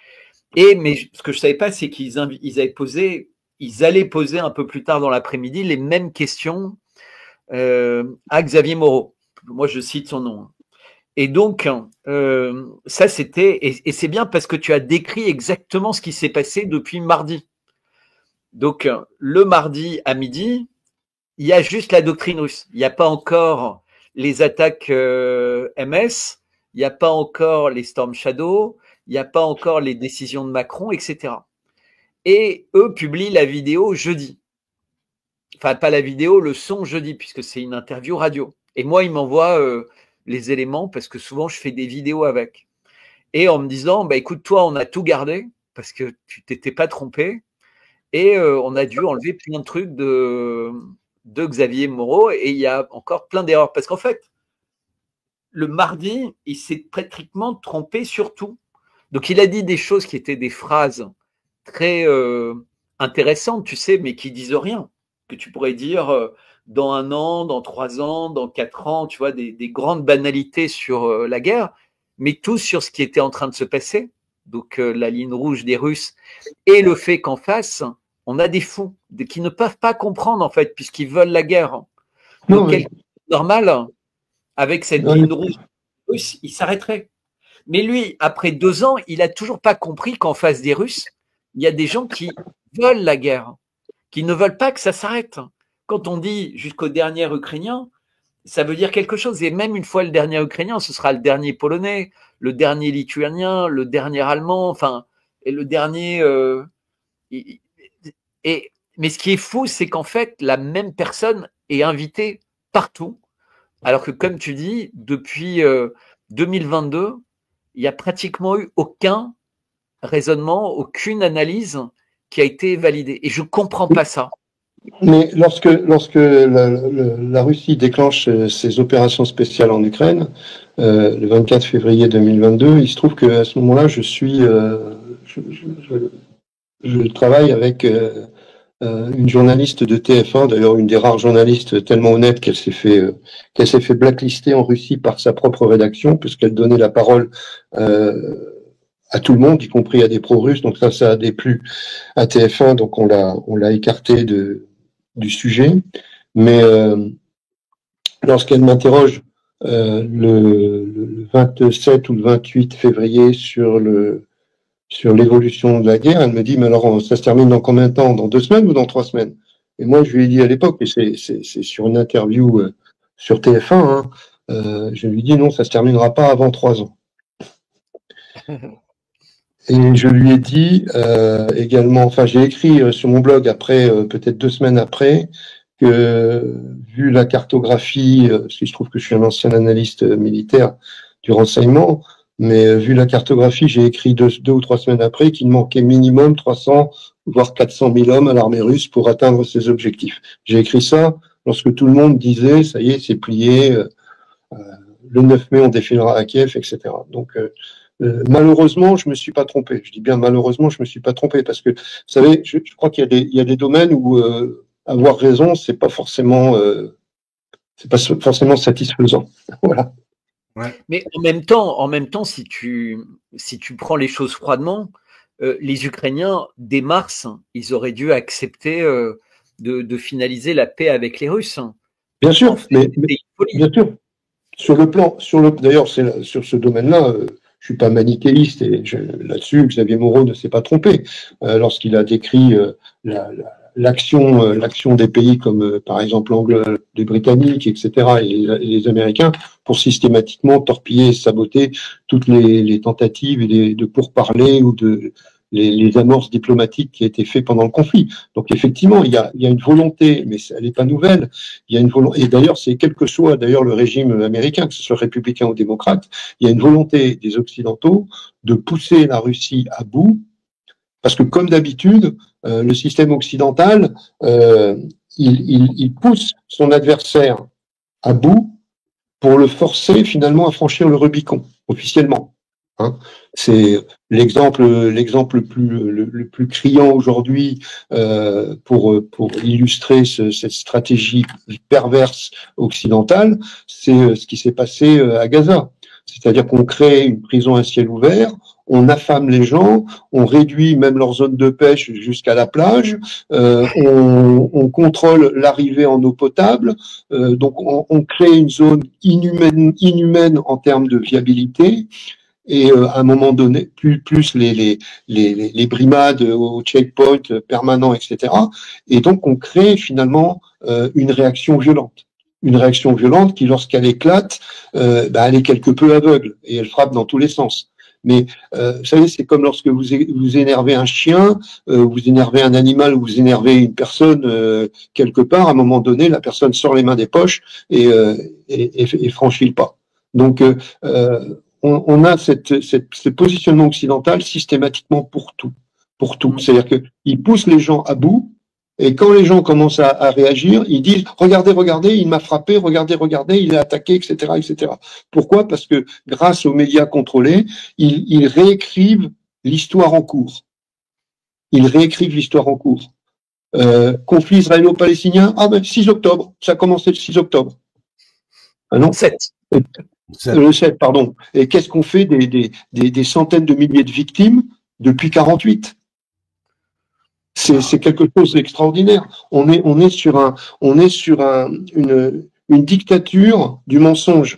B: Et mais ce que je savais pas, c'est qu'ils ils avaient posé, ils allaient poser un peu plus tard dans l'après-midi les mêmes questions euh, à Xavier Moreau. Moi, je cite son nom. Et donc, euh, ça c'était, et, et c'est bien parce que tu as décrit exactement ce qui s'est passé depuis mardi. Donc, le mardi à midi, il y a juste la doctrine russe. Il n'y a pas encore les attaques euh, M S, il n'y a pas encore les Storm Shadow. Il n'y a pas encore les décisions de Macron, et cetera. Et eux publient la vidéo jeudi. Enfin, pas la vidéo, le son jeudi, puisque c'est une interview radio. Et moi, ils m'envoient euh, les éléments, parce que souvent, je fais des vidéos avec. Et en me disant, bah, écoute, toi, on a tout gardé, parce que tu t'étais pas trompé. Et euh, on a dû enlever plein de trucs de, de Xavier Moreau. Et il y a encore plein d'erreurs. Parce qu'en fait, le mardi, il s'est pratiquement trompé sur tout. Donc, il a dit des choses qui étaient des phrases très euh,
A: intéressantes, tu sais, mais qui disent rien. Que tu pourrais dire euh, dans un an, dans trois ans, dans quatre ans, tu vois, des, des grandes banalités sur euh, la guerre, mais tous sur ce qui était en train de se passer. Donc euh, la ligne rouge des Russes et le fait qu'en face, on a des fous qui ne peuvent pas comprendre en fait, puisqu'ils veulent la guerre. Donc, quelqu'un de normal, avec cette ligne rouge russe, il s'arrêterait. Mais lui, après deux ans, il n'a toujours pas compris qu'en face des Russes, il y a des gens qui veulent la guerre, qui ne veulent pas que ça s'arrête. Quand on dit jusqu'au dernier Ukrainien, ça veut dire quelque chose. Et même une fois le dernier Ukrainien, ce sera le dernier Polonais, le dernier Lituanien, le dernier Allemand, enfin, et le dernier... Euh, et, et, mais ce qui est fou, c'est qu'en fait, la même personne est invitée partout. Alors que, comme tu dis, depuis euh, deux mille vingt-deux, il n'y a pratiquement eu aucun raisonnement, aucune analyse qui a été validée. Et je ne comprends pas ça.
C: Mais lorsque, lorsque la, la, la Russie déclenche ses opérations spéciales en Ukraine, euh, le vingt-quatre février deux mille vingt-deux, il se trouve qu'à ce moment-là, je suis, euh, je, je, je, je travaille avec euh, une journaliste de T F un, d'ailleurs une des rares journalistes tellement honnête qu'elle s'est fait, euh, qu'elle s'est fait blacklister en Russie par sa propre rédaction, puisqu'elle donnait la parole euh, à tout le monde, y compris à des pro-russes. Donc ça, ça a déplu à T F un, donc on l'a, on l'a écarté de du sujet, mais euh, lorsqu'elle m'interroge euh, le, le vingt-sept ou le vingt-huit février sur le sur l'évolution de la guerre, elle me dit, mais alors ça se termine dans combien de temps? Dans deux semaines ou dans trois semaines? Et moi, je lui ai dit à l'époque, et c'est, c'est, c'est sur une interview euh, sur T F un, hein, euh, je lui ai dit non, ça se terminera pas avant trois ans. Et je lui ai dit euh, également, enfin j'ai écrit euh, sur mon blog après, euh, peut-être deux semaines après, que euh, vu la cartographie, euh, parce qu'il se trouve que je suis un ancien analyste euh, militaire du renseignement, mais euh, vu la cartographie, j'ai écrit deux, deux ou trois semaines après qu'il manquait minimum trois cents, voire quatre cent mille hommes à l'armée russe pour atteindre ses objectifs. J'ai écrit ça lorsque tout le monde disait, ça y est, c'est plié, euh, euh, le neuf mai on défilera à Kiev, et cetera. Donc euh, Euh, malheureusement, je me suis pas trompé. Je dis bien malheureusement, je me suis pas trompé parce que, vous savez, je, je crois qu'il y a des, il y a des domaines où euh, avoir raison, c'est pas forcément, euh, c'est pas forcément satisfaisant. Voilà.
A: Ouais. Mais en même temps, en même temps, si tu, si tu prends les choses froidement, euh, les Ukrainiens, dès mars, ils auraient dû accepter euh, de, de finaliser la paix avec les Russes.
C: Bien sûr, en fait, mais, mais bien sûr. Sur le plan, sur le, d'ailleurs, c'est sur ce domaine-là. Euh, Je suis pas manichéiste et je, là-dessus, Xavier Moreau ne s'est pas trompé euh, lorsqu'il a décrit euh, la, la, l'action, euh, l'action des pays comme euh, par exemple l'Angle, les Britanniques, et cetera et les, et les Américains pour systématiquement torpiller et saboter toutes les, les tentatives et les, de pourparlers ou de les, les amorces diplomatiques qui étaient faites pendant le conflit. Donc effectivement, il y a, il y a une volonté, mais elle n'est pas nouvelle. Il y a une volonté, et d'ailleurs, c'est quel que soit d'ailleurs le régime américain, que ce soit républicain ou démocrate, il y a une volonté des Occidentaux de pousser la Russie à bout, parce que comme d'habitude, euh, le système occidental, euh, il, il, il pousse son adversaire à bout pour le forcer finalement à franchir le Rubicon, officiellement. Hein, c'est l'exemple, l'exemple le plus, le, le plus criant aujourd'hui euh, pour pour illustrer ce, cette stratégie perverse occidentale, c'est ce qui s'est passé à Gaza. C'est-à-dire qu'on crée une prison à ciel ouvert, on affame les gens, on réduit même leur zone de pêche jusqu'à la plage, euh, on, on contrôle l'arrivée en eau potable, euh, donc on, on crée une zone inhumaine, inhumaine en termes de viabilité. Et euh, à un moment donné, plus plus les les les, les brimades au checkpoint permanent, et cetera. Et donc on crée finalement euh, une réaction violente, une réaction violente qui, lorsqu'elle éclate, euh, bah, elle est quelque peu aveugle et elle frappe dans tous les sens. Mais euh, vous savez, c'est comme lorsque vous vous énervez un chien, euh, vous énervez un animal ou vous énervez une personne euh, quelque part. À un moment donné, la personne sort les mains des poches et euh, et, et, et franchit le pas. Donc euh, euh, On, on a cette, cette, ce positionnement occidental systématiquement pour tout, pour tout. C'est-à-dire que il pousse les gens à bout, et quand les gens commencent à, à réagir, ils disent regardez, regardez, il m'a frappé, regardez, regardez, il a attaqué, et cetera, et cetera. Pourquoi? Parce que grâce aux médias contrôlés, ils, ils réécrivent l'histoire en cours. ils réécrivent l'histoire en cours. Euh, conflit israélo-palestinien, ah ben six octobre, ça a commencé le six octobre. Ah non,
B: sept.
C: Euh, le sept, pardon. Et qu'est-ce qu'on fait des, des, des, des centaines de milliers de victimes depuis quarante-huit? C'est quelque chose d'extraordinaire. On est, on est sur, un, on est sur un, une, une dictature du mensonge.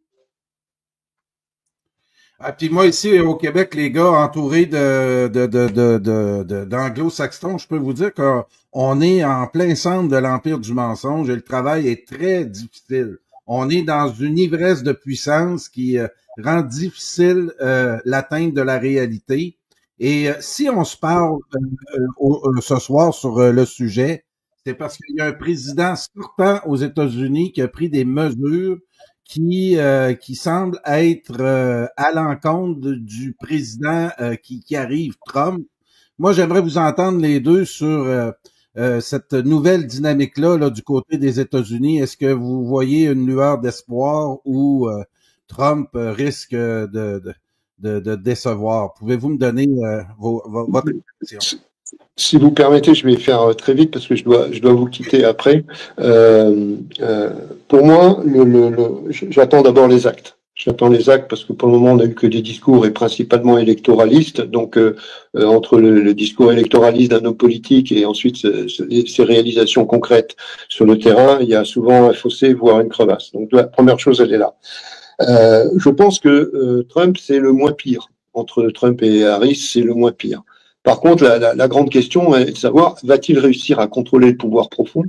D: Ah, puis moi, ici, au Québec, les gars, entourés de, de, de, de, de, de- d'anglo-saxons, je peux vous dire qu'on est en plein centre de l'empire du mensonge et le travail est très difficile. On est dans une ivresse de puissance qui euh, rend difficile euh, l'atteinte de la réalité. Et euh, si on se parle euh, euh, au- euh, ce soir sur euh, le sujet, c'est parce qu'il y a un président sortant aux États-Unis qui a pris des mesures qui euh, qui semblent être euh, à l'encontre de- du président euh, qui, qui arrive, Trump. Moi, j'aimerais vous entendre les deux sur euh, euh, cette nouvelle dynamique-là là, du côté des États-Unis. Est-ce que vous voyez une lueur d'espoir où euh, Trump euh, risque de, de, de, de décevoir? Pouvez-vous me donner euh, vos, vos, votre impression?
C: Si vous permettez, je vais faire très vite parce que je dois, je dois vous quitter après. Euh, euh, pour moi, le, le, le, j'attends d'abord les actes. J'attends les actes parce que pour le moment, on n'a eu que des discours et principalement électoralistes. Donc, euh, euh, entre le, le discours électoraliste d'un homme politique et ensuite ce, ce, ses réalisations concrètes sur le terrain, il y a souvent un fossé, voire une crevasse. Donc, la première chose, elle est là. Euh, je pense que euh, Trump, c'est le moins pire. Entre Trump et Harris, c'est le moins pire. Par contre, la, la, la grande question est de savoir, va-t-il réussir à contrôler le pouvoir profond?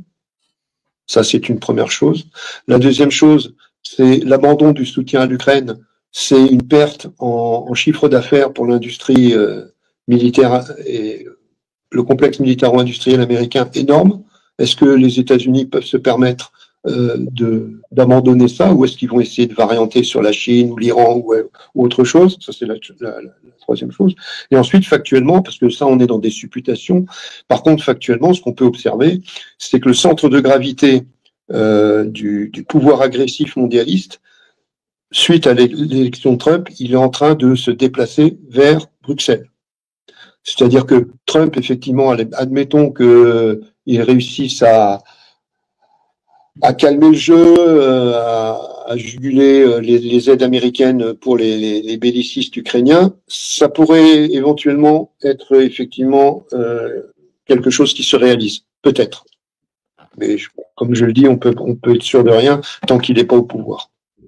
C: Ça, c'est une première chose. La deuxième chose, c'est l'abandon du soutien à l'Ukraine. C'est une perte en, en chiffre d'affaires pour l'industrie euh, militaire et le complexe militaro-industriel américain énorme. Est-ce que les États-Unis peuvent se permettre euh, de d'abandonner ça, ou est-ce qu'ils vont essayer de varianter sur la Chine ou l'Iran ou, ou autre chose? Ça, c'est la, la, la, troisième chose. Et ensuite, factuellement, parce que ça, on est dans des supputations. Par contre, factuellement, ce qu'on peut observer, c'est que le centre de gravité euh, du, du pouvoir agressif mondialiste, suite à l'élection de Trump, il est en train de se déplacer vers Bruxelles. C'est-à-dire que Trump, effectivement, admettons qu'il réussisse à, à calmer le jeu, à, à juguler les, les aides américaines pour les, les, les bellicistes ukrainiens, ça pourrait éventuellement être effectivement euh, quelque chose qui se réalise, peut-être. Mais je, comme je le dis, on peut, on peut être sûr de rien tant qu'il n'est pas au pouvoir.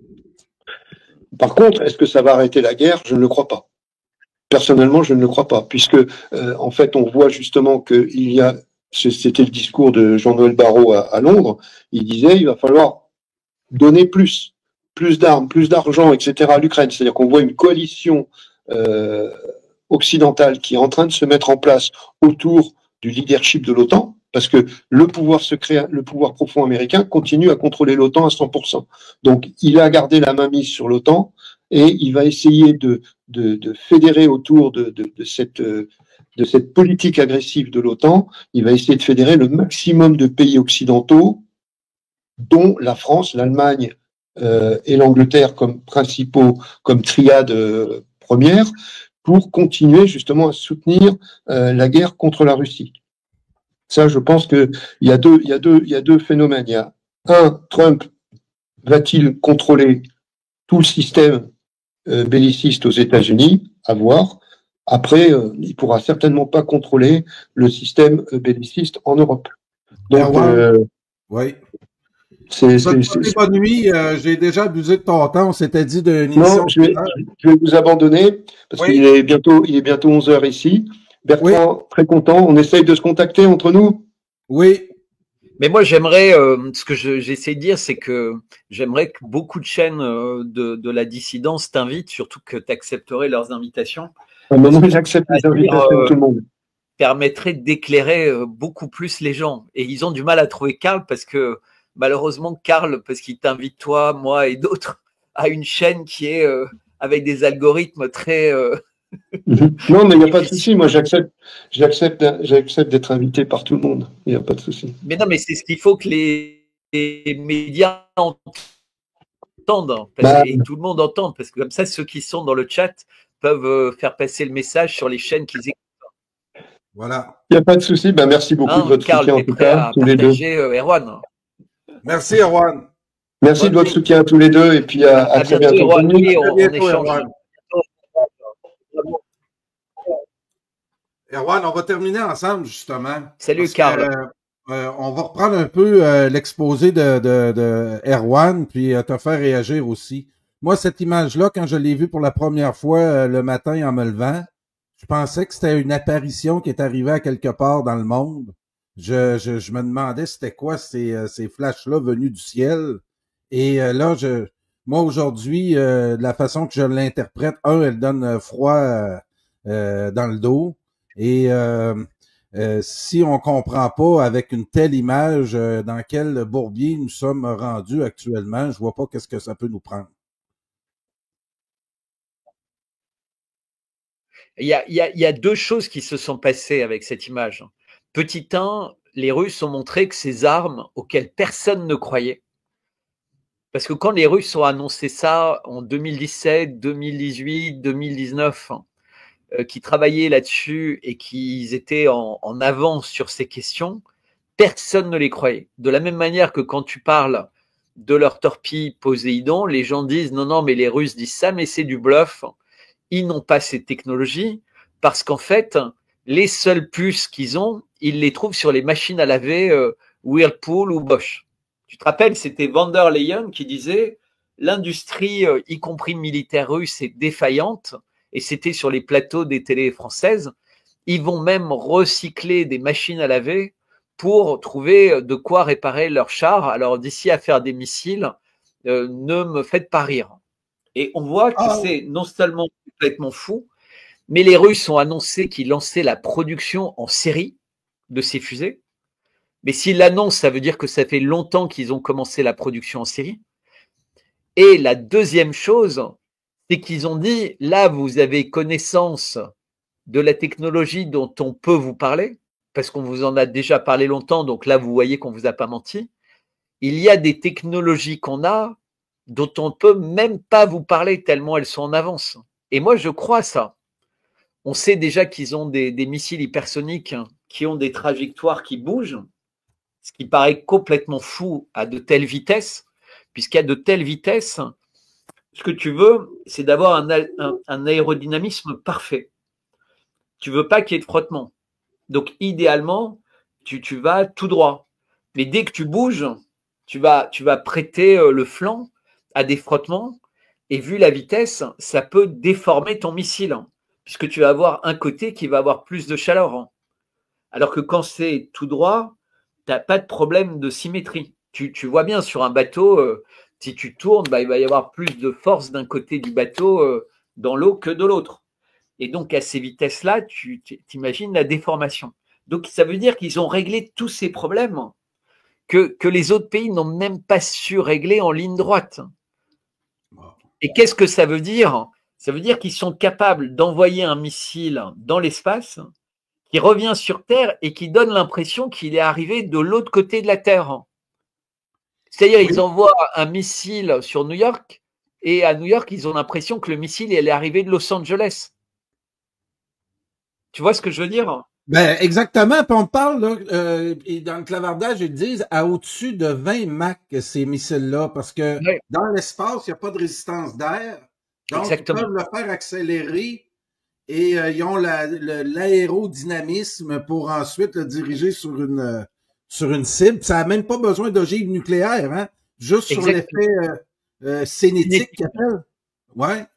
C: Par contre, est-ce que ça va arrêter la guerre? Je ne le crois pas. Personnellement, je ne le crois pas, puisque euh, en fait, on voit justement qu'il y a, c'était le discours de Jean-Noël Barrot à, à Londres, il disait il va falloir donner plus, plus d'armes, plus d'argent, et cetera à l'Ukraine. C'est-à-dire qu'on voit une coalition euh, occidentale qui est en train de se mettre en place autour du leadership de l'OTAN, parce que le pouvoir secret, le pouvoir profond américain continue à contrôler l'OTAN à cent pour cent. Donc, il a gardé la main mise sur l'OTAN et il va essayer de De, de fédérer autour de, de, de, cette, de cette politique agressive de l'OTAN, il va essayer de fédérer le maximum de pays occidentaux, dont la France, l'Allemagne euh, et l'Angleterre comme principaux, comme triade euh, première, pour continuer justement à soutenir euh, la guerre contre la Russie. Ça, je pense qu'il y a deux, il y a deux, il y a deux phénomènes. Il y a un, Trump va-t-il contrôler tout le système Euh, belliciste aux États-Unis, à voir. Après, euh, il pourra certainement pas contrôler le système euh, belliciste en Europe. Donc, euh,
D: oui.
C: C'est,
D: c'est,
C: c'est, c'est...
D: Bonne nuit. Euh, j'ai déjà abusé de ton temps. On s'était dit d'une
C: émission. Non, je vais, je vais vous abandonner parce oui. qu'il est bientôt, il est bientôt onze heures ici. Bertrand, oui. Très content. On essaye de se contacter entre nous.
D: Oui.
B: Mais moi, j'aimerais, euh, ce que je, j'essaie de dire, c'est que j'aimerais que beaucoup de chaînes euh, de, de la dissidence t'invitent, surtout que tu accepterais leurs invitations.
C: Ah, moi, j'accepte les invitations de tout le monde.
B: Permettrait d'éclairer euh, beaucoup plus les gens. Et ils ont du mal à trouver Karl parce que, malheureusement, Karl, parce qu'il t'invite toi, moi et d'autres à une chaîne qui est euh, avec des algorithmes très... Euh,
C: non, mais il n'y a pas de souci. Moi, j'accepte, j'accepte, j'accepte d'être invité par tout le monde. Il n'y a pas de souci.
B: Mais non, mais c'est ce qu'il faut que les, les médias entendent, parce bah, et tout le monde entende, parce que comme ça, ceux qui sont dans le chat peuvent faire passer le message sur les chaînes qu'ils écoutent.
D: Voilà.
C: Il n'y a pas de souci. Ben, merci beaucoup
B: Hein,
C: de votre
B: Karl,
C: soutien en
B: t'es
C: tout
B: prêt
C: cas,
B: à
C: tous les deux.
B: partager euh, Erwan?
D: Merci, Erwan.
C: Merci
B: Bonne
C: de votre
B: nuit.
C: soutien à tous les deux et puis à,
B: À,
C: à
B: à
C: très
B: bientôt,
C: bientôt.
B: Erwan.
C: Bonne nuit.
B: Oui,
D: À
B: on, on
D: bientôt,
B: échange.
D: Erwan. Erwan, on va terminer ensemble, justement.
B: Salut,
D: Parce que,
B: Karl.
D: euh, on va reprendre un peu euh, l'exposé de, de, de Erwan, puis euh, te faire réagir aussi. Moi, cette image-là, quand je l'ai vue pour la première fois euh, le matin en me levant, je pensais que c'était une apparition qui est arrivée à quelque part dans le monde. Je, je, je me demandais c'était quoi ces, euh, ces flashs-là venus du ciel. Et euh, là, je, moi, aujourd'hui, euh, de la façon que je l'interprète, un, elle donne euh, froid euh, euh, dans le dos. Et euh, euh, si on comprend pas avec une telle image euh, dans quel bourbier nous sommes rendus actuellement, je vois pas qu'est-ce que ça peut nous prendre.
B: Il y a, il y a, il y a deux choses qui se sont passées avec cette image. Petit un, les Russes ont montré que ces armes auxquelles personne ne croyait, parce que quand les Russes ont annoncé ça en deux mille dix-sept, deux mille dix-huit, deux mille dix-neuf, euh, qui travaillaient là-dessus et qui étaient en, en avance sur ces questions, personne ne les croyait. De la même manière que quand tu parles de leur torpille Poséidon, les gens disent non, non, mais les Russes disent ça, mais c'est du bluff. Ils n'ont pas ces technologies parce qu'en fait, les seules puces qu'ils ont, ils les trouvent sur les machines à laver euh, Whirlpool ou Bosch. Tu te rappelles, c'était van der Leyen qui disait l'industrie, euh, y compris militaire russe, est défaillante, et c'était sur les plateaux des télés françaises. Ils vont même recycler des machines à laver pour trouver de quoi réparer leurs chars. Alors d'ici à faire des missiles, euh, ne me faites pas rire. Et on voit que
D: Ah,
B: c'est non seulement complètement fou, mais les Russes ont annoncé qu'ils lançaient la production en série de ces fusées. Mais s'ils l'annoncent, ça veut dire que ça fait longtemps qu'ils ont commencé la production en série. Et la deuxième chose, c'est qu'ils ont dit, là, vous avez connaissance de la technologie dont on peut vous parler, parce qu'on vous en a déjà parlé longtemps, donc là, vous voyez qu'on ne vous a pas menti. Il y a des technologies qu'on a dont on ne peut même pas vous parler tellement elles sont en avance. Et moi, je crois ça. On sait déjà qu'ils ont des, des missiles hypersoniques qui ont des trajectoires qui bougent, ce qui paraît complètement fou à de telles vitesses, puisqu'à de telles vitesses, ce que tu veux, c'est d'avoir un, un, un aérodynamisme parfait. Tu veux pas qu'il y ait de frottement. Donc, idéalement, tu, tu vas tout droit. Mais dès que tu bouges, tu vas, tu vas prêter le flanc à des frottements. Et vu la vitesse, ça peut déformer ton missile, puisque tu vas avoir un côté qui va avoir plus de chaleur. Alors que quand c'est tout droit, tu n'as pas de problème de symétrie. Tu, tu vois bien sur un bateau, euh, si tu tournes, bah, il va y avoir plus de force d'un côté du bateau euh, dans l'eau que de l'autre. Et donc, à ces vitesses-là, tu t'imagines la déformation. Donc, ça veut dire qu'ils ont réglé tous ces problèmes que, que les autres pays n'ont même pas su régler en ligne droite. Et qu'est-ce que ça veut dire? Ça veut dire qu'ils sont capables d'envoyer un missile dans l'espace qui revient sur Terre et qui donne l'impression qu'il est arrivé de l'autre côté de la Terre. C'est-à-dire, oui. Ils envoient un missile sur New York et à New York, ils ont l'impression que le missile est arrivé de Los Angeles. Tu vois ce que je veux dire?
D: Ben, exactement. Puis on parle, là, euh, et dans le clavardage, ils disent à au-dessus de vingt Mach, ces missiles-là, parce que oui. Dans l'espace, il n'y a pas de résistance d'air. Donc, exactement. Ils peuvent le faire accélérer et euh, ils ont l'aérodynamisme pour ensuite le diriger sur une, sur une cible. Ça n'a même pas besoin d'ogive nucléaire, hein? Juste exactement. Sur l'effet euh, euh, cinétique qu'ils appellent. Ouais.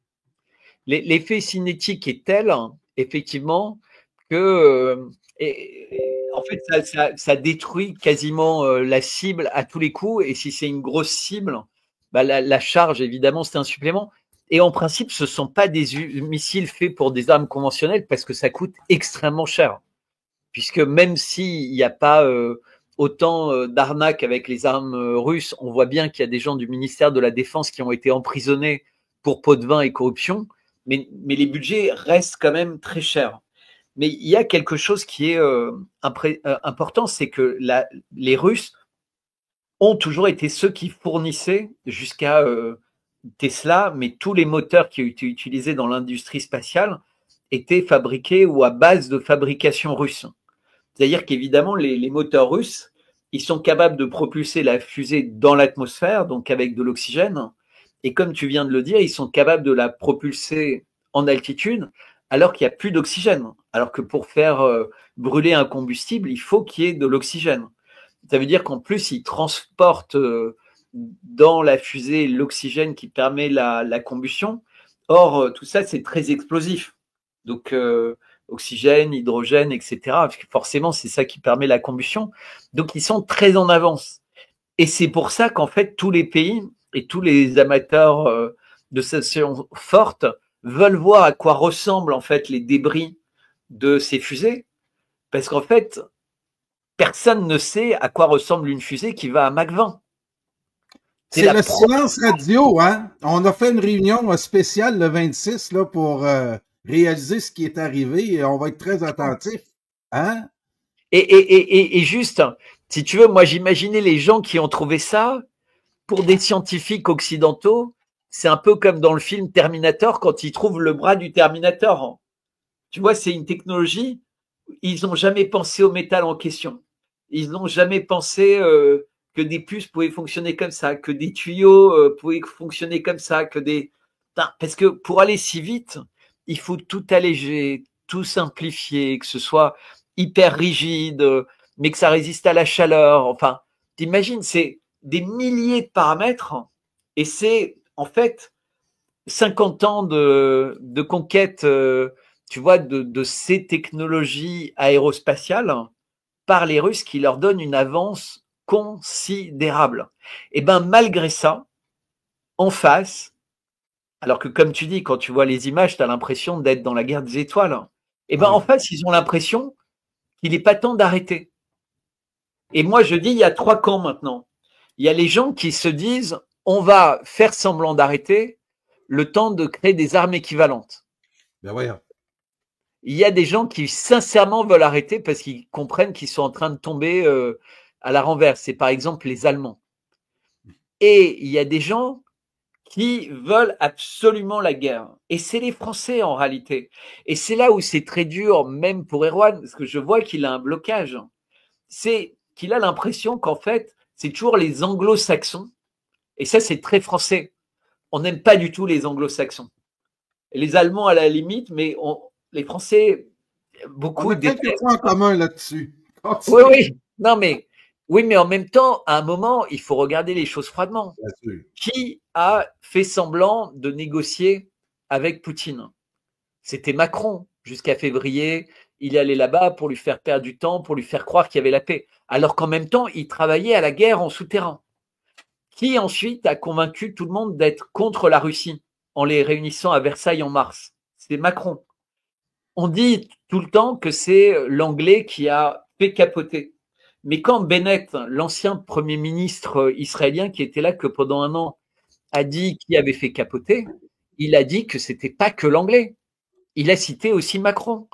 B: L'effet cinétique est tel, effectivement, que euh, et, et, en fait, ça, ça, ça détruit quasiment euh, la cible à tous les coups. Et si c'est une grosse cible, bah, la, la charge, évidemment, c'est un supplément. Et en principe, ce ne sont pas des missiles faits pour des armes conventionnelles parce que ça coûte extrêmement cher. Puisque même s'il n'y a pas euh, autant euh, d'arnaques avec les armes euh, russes, on voit bien qu'il y a des gens du ministère de la Défense qui ont été emprisonnés pour pot de vin et corruption. Mais, mais les budgets restent quand même très chers. Mais il y a quelque chose qui est euh, impré- euh, important, c'est que la, les Russes ont toujours été ceux qui fournissaient jusqu'à euh, Tesla, mais tous les moteurs qui ont été utilisés dans l'industrie spatiale.
A: étaient fabriqués ou à base de fabrication russe. C'est-à-dire qu'évidemment, les, les moteurs russes, ils sont capables de propulser la fusée dans l'atmosphère, donc avec de l'oxygène. Et comme tu viens de le dire, ils sont capables de la propulser en altitude alors qu'il n'y a plus d'oxygène. Alors que pour faire euh, brûler un combustible, il faut qu'il y ait de l'oxygène. Ça veut dire qu'en plus, ils transportent euh, dans la fusée l'oxygène qui permet la, la combustion. Or, euh, tout ça, c'est très explosif. Donc, euh, oxygène, hydrogène, et cetera. Parce que forcément, c'est ça qui permet la combustion. Donc, ils sont très en avance. Et c'est pour ça qu'en fait, tous les pays et tous les amateurs euh, de stations fortes veulent voir à quoi ressemblent en fait les débris de ces fusées. Parce qu'en fait, personne ne sait à quoi ressemble une fusée qui va à Mach vingt.
D: C'est le pro... silence radio, hein? On a fait une réunion spéciale le vingt-six là, pour euh, réaliser ce qui est arrivé et on va être très attentifs. Hein?
A: Et, et, et, et juste, si tu veux, moi j'imaginais les gens qui ont trouvé ça, pour des scientifiques occidentaux, c'est un peu comme dans le film Terminator quand ils trouvent le bras du Terminator. Tu vois, c'est une technologie, ils n'ont jamais pensé au métal en question. Ils n'ont jamais pensé euh, que des puces pouvaient fonctionner comme ça, que des tuyaux euh, pouvaient fonctionner comme ça, que des... Parce que pour aller si vite, il faut tout alléger, tout simplifier, que ce soit hyper rigide, mais que ça résiste à la chaleur. Enfin, t'imagines, c'est des milliers de paramètres et c'est en fait cinquante ans de, de conquête, euh, tu vois, de, de ces technologies aérospatiales par les Russes qui leur donnent une avance considérable. Et ben malgré ça, en face, alors que comme tu dis, quand tu vois les images, tu as l'impression d'être dans la guerre des étoiles. Et ben oui. En face, ils ont l'impression qu'il n'est pas temps d'arrêter. Et moi, je dis, il y a trois camps maintenant. Il y a les gens qui se disent, on va faire semblant d'arrêter le temps de créer des armes équivalentes.
D: Ben oui.
A: Il y a des gens qui sincèrement veulent arrêter parce qu'ils comprennent qu'ils sont en train de tomber euh, à la renverse. C'est par exemple les Allemands. Et il y a des gens qui veulent absolument la guerre. Et c'est les Français en réalité. Et c'est là où c'est très dur, même pour Erwan, parce que je vois qu'il a un blocage. C'est qu'il a l'impression qu'en fait, c'est toujours les anglo-saxons. Et ça, c'est très français. On n'aime pas du tout les anglo-saxons. Les Allemands à la limite, mais on, les Français, beaucoup...
D: On a quelques points en commun là-dessus.
A: Oui, oui. Non, mais... Oui, mais en même temps, à un moment, il faut regarder les choses froidement. Qui a fait semblant de négocier avec Poutine? C'était Macron. Jusqu'à février, il est allé là-bas pour lui faire perdre du temps, pour lui faire croire qu'il y avait la paix. Alors qu'en même temps, il travaillait à la guerre en souterrain. Qui ensuite a convaincu tout le monde d'être contre la Russie en les réunissant à Versailles en mars? C'est Macron. On dit tout le temps que c'est l'Anglais qui a fait capoter. Mais quand Bennett, l'ancien Premier ministre israélien qui était là que pendant un an, a dit qui avait fait capoter, il a dit que c'était pas que l'anglais. Il a cité aussi Macron.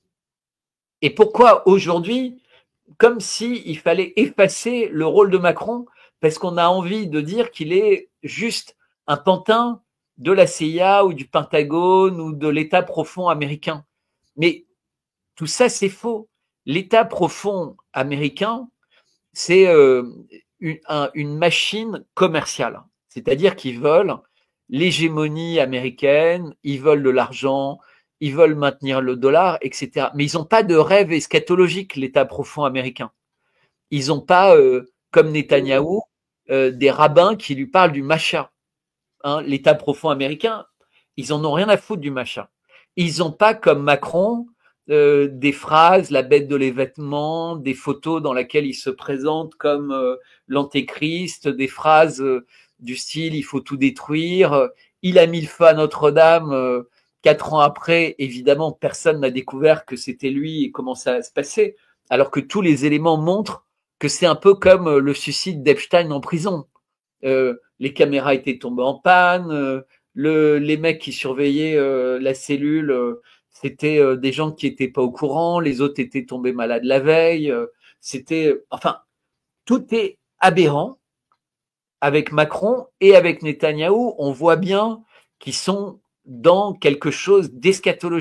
A: Et pourquoi aujourd'hui, comme si il fallait effacer le rôle de Macron, parce qu'on a envie de dire qu'il est juste un pantin de la C I A ou du Pentagone ou de l'État profond américain. Mais tout ça, c'est faux. L'État profond américain, c'est euh, une, un, une machine commerciale. C'est-à-dire qu'ils veulent l'hégémonie américaine, ils veulent de l'argent, ils veulent maintenir le dollar, et cetera. Mais ils n'ont pas de rêve eschatologique, l'État profond américain. Ils n'ont pas, euh, comme Netanyahou, euh, des rabbins qui lui parlent du Macha. Hein, l'État profond américain, ils en ont rien à foutre du Macha. Ils n'ont pas, comme Macron, Euh, des phrases, la bête de l'évêtement, des photos dans lesquelles il se présente comme euh, l'antéchrist, des phrases euh, du style il faut tout détruire, il a mis le feu à Notre-Dame, euh, quatre ans après, évidemment, personne n'a découvert que c'était lui et comment ça se passait, alors que tous les éléments montrent que c'est un peu comme euh, le suicide d'Epstein en prison. Euh, les caméras étaient tombées en panne, euh, le, les mecs qui surveillaient euh, la cellule euh, c'était euh, des gens qui n'étaient pas au courant, les autres étaient tombés malades la veille. Euh, c'était, enfin, tout est aberrant. Avec Macron et avec Netanyahou, on voit bien qu'ils sont dans quelque chose d'eschatologique.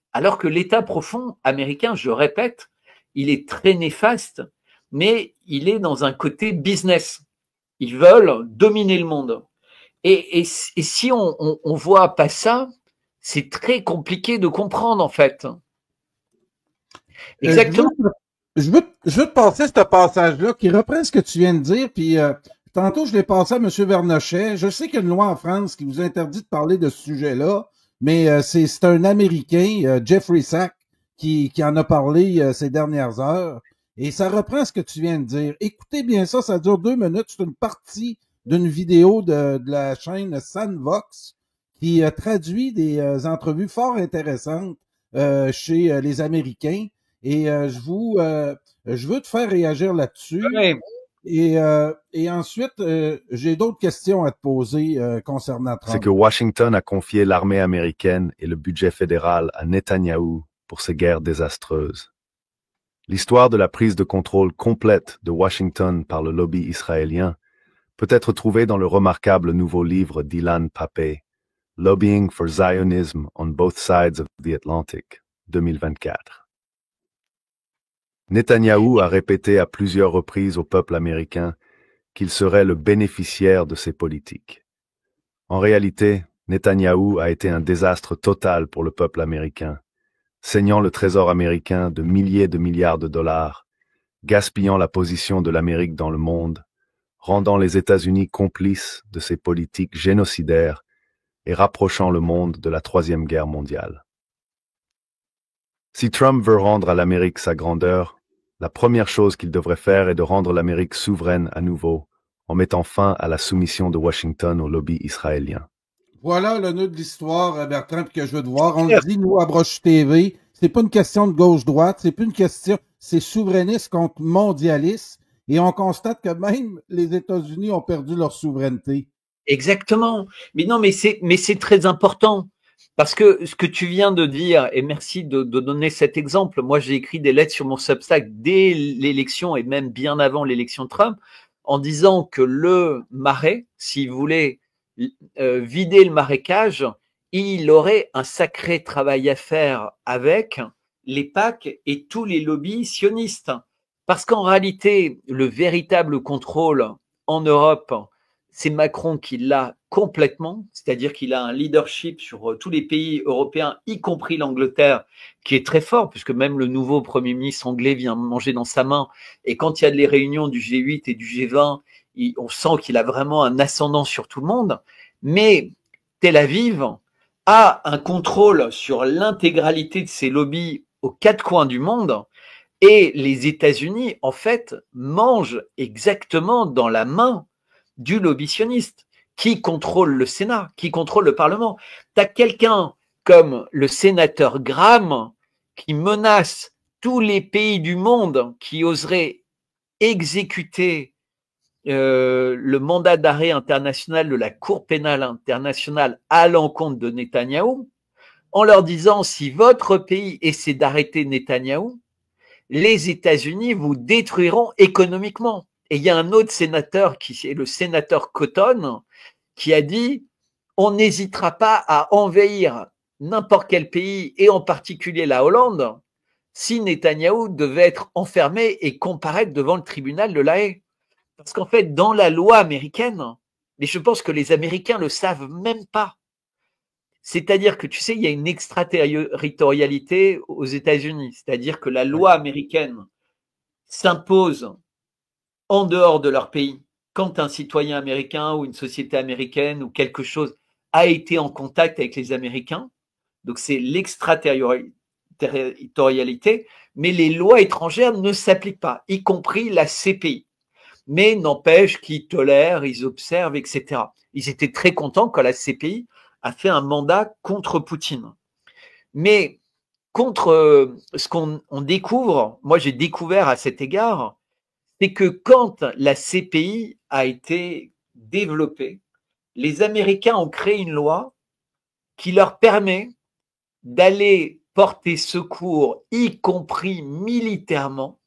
B: Alors que l'État profond américain, je répète, il est très néfaste, mais il est dans un côté business. Ils veulent dominer le monde. Et, et, et si on, on, on voit pas ça, c'est très compliqué de comprendre, en fait.
D: Exactement. Euh, je, veux, je veux te passer ce passage-là qui reprend ce que tu viens de dire, puis euh, tantôt je l'ai passé à M. Vernochet. Je sais qu'il y a une loi en France qui vous interdit de parler de ce sujet-là, mais euh, c'est un Américain, euh, Jeffrey Sachs, qui, qui en a parlé euh, ces dernières heures. Et ça reprend ce que tu viens de dire. Écoutez bien ça, ça dure deux minutes. C'est une partie d'une vidéo de, de la chaîne Sandvox qui euh, traduit des euh, entrevues fort intéressantes euh, chez euh, les Américains. Et euh, je vous, euh, je veux te faire réagir là-dessus.
B: Oui.
D: Et, euh, et ensuite, euh, j'ai d'autres questions à te poser euh, concernant Trump.
E: C'est que Washington a confié l'armée américaine et le budget fédéral à Netanyahou pour ces guerres désastreuses. L'histoire de la prise de contrôle complète de Washington par le lobby israélien peut être trouvée dans le remarquable nouveau livre d'Ilan Pappé, Lobbying for Zionism on Both Sides of the Atlantic, deux mille vingt-quatre. Netanyahou a répété à plusieurs reprises au peuple américain qu'il serait le bénéficiaire de ces politiques. En réalité, Netanyahou a été un désastre total pour le peuple américain, saignant le trésor américain de milliers de milliards de dollars, gaspillant la position de l'Amérique dans le monde, rendant les États-Unis complices de ces politiques génocidaires et rapprochant le monde de la Troisième Guerre mondiale. Si Trump veut rendre à l'Amérique sa grandeur, la première chose qu'il devrait faire est de rendre l'Amérique souveraine à nouveau, en mettant fin à la soumission de Washington au lobby israélien.
D: Voilà le nœud de l'histoire, Bertrand, que je veux te voir. On le dit, nous, à Broche T V, c'est pas une question de gauche-droite, c'est plus une question, c'est souverainiste contre mondialiste, et on constate que même les États-Unis ont perdu leur souveraineté.
B: Exactement. Mais non, mais c'est, mais c'est très important. Parce que ce que tu viens de dire, et merci de, de donner cet exemple, moi j'ai écrit des lettres sur mon Substack dès l'élection et même bien avant l'élection de Trump, en disant que le marais, s'il voulait euh, vider le marécage, il aurait un sacré travail à faire avec les P A C et tous les lobbies sionistes. Parce qu'en réalité, le véritable contrôle en Europe, c'est Macron qui l'a complètement, c'est-à-dire qu'il a un leadership sur tous les pays européens, y compris l'Angleterre, qui est très fort, puisque même le nouveau Premier ministre anglais vient manger dans sa main. Et quand il y a les réunions du G huit et du G vingt, il, on sent qu'il a vraiment un ascendant sur tout le monde. Mais Tel Aviv a un contrôle sur l'intégralité de ses lobbies aux quatre coins du monde. Et les États-Unis, en fait, mangent exactement dans la main du lobby sioniste, qui contrôle le Sénat, qui contrôle le Parlement. Tu as quelqu'un comme le sénateur Graham qui menace tous les pays du monde qui oseraient exécuter euh, le mandat d'arrêt international de la Cour pénale internationale à l'encontre de Netanyahou, en leur disant si votre pays essaie d'arrêter Netanyahou, les États-Unis vous détruiront économiquement. Et il y a un autre sénateur, qui est le sénateur Cotton, qui a dit on n'hésitera pas à envahir n'importe quel pays, et en particulier la Hollande, si Netanyahou devait être enfermé et comparaître devant le tribunal de La Haye. Parce qu'en fait, dans la loi américaine, mais je pense que les Américains le savent même pas, c'est-à-dire que, tu sais, il y a une extraterritorialité aux États-Unis. C'est-à-dire que la loi américaine s'impose en dehors de leur pays. Quand un citoyen américain ou une société américaine ou quelque chose a été en contact avec les Américains, donc c'est l'extraterritorialité, mais les lois étrangères ne s'appliquent pas, y compris la C P I. Mais n'empêche qu'ils tolèrent, ils observent, et cetera. Ils étaient très contents quand la C P I a fait un mandat contre Poutine. Mais contre ce qu'on on découvre, moi j'ai découvert à cet égard, c'est que quand la C P I a été développée, les Américains ont créé une loi qui leur permet d'aller porter secours, y compris militairement,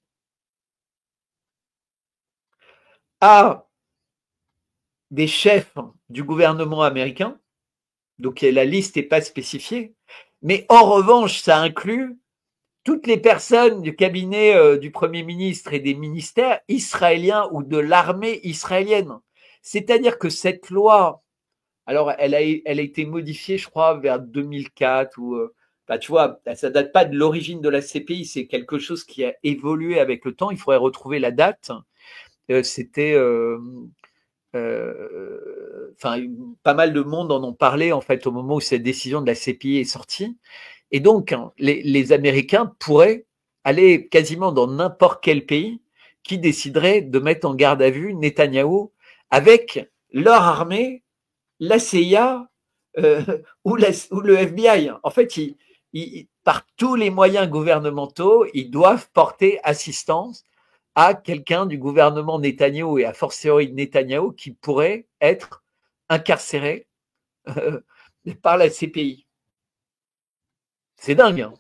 B: à des chefs du gouvernement américain. Donc la liste n'est pas spécifiée,
A: Mais en revanche, ça inclut toutes les personnes du cabinet euh, du Premier ministre et des ministères israéliens ou de l'armée israélienne. C'est-à-dire que cette loi, alors elle a, elle a été modifiée, je crois, vers deux mille quatre, ou, euh, bah, tu vois, ça date pas de l'origine de la C P I, c'est quelque chose qui a évolué avec le temps. Il faudrait retrouver la date. Euh, C'était... Euh, euh, enfin, pas mal de monde en ont parlé, en fait, au moment où cette décision de la C P I est sortie. Et donc, les, les Américains pourraient aller quasiment dans n'importe quel pays qui déciderait de mettre en garde à vue Netanyahou avec leur armée, la C I A euh, ou, la, ou le F B I. En fait, ils, ils, par tous les moyens gouvernementaux, ils doivent porter assistance à quelqu'un du gouvernement Netanyahou et a fortiori Netanyahou qui pourrait être incarcéré euh, par la C P I. C'est dingue. Hein.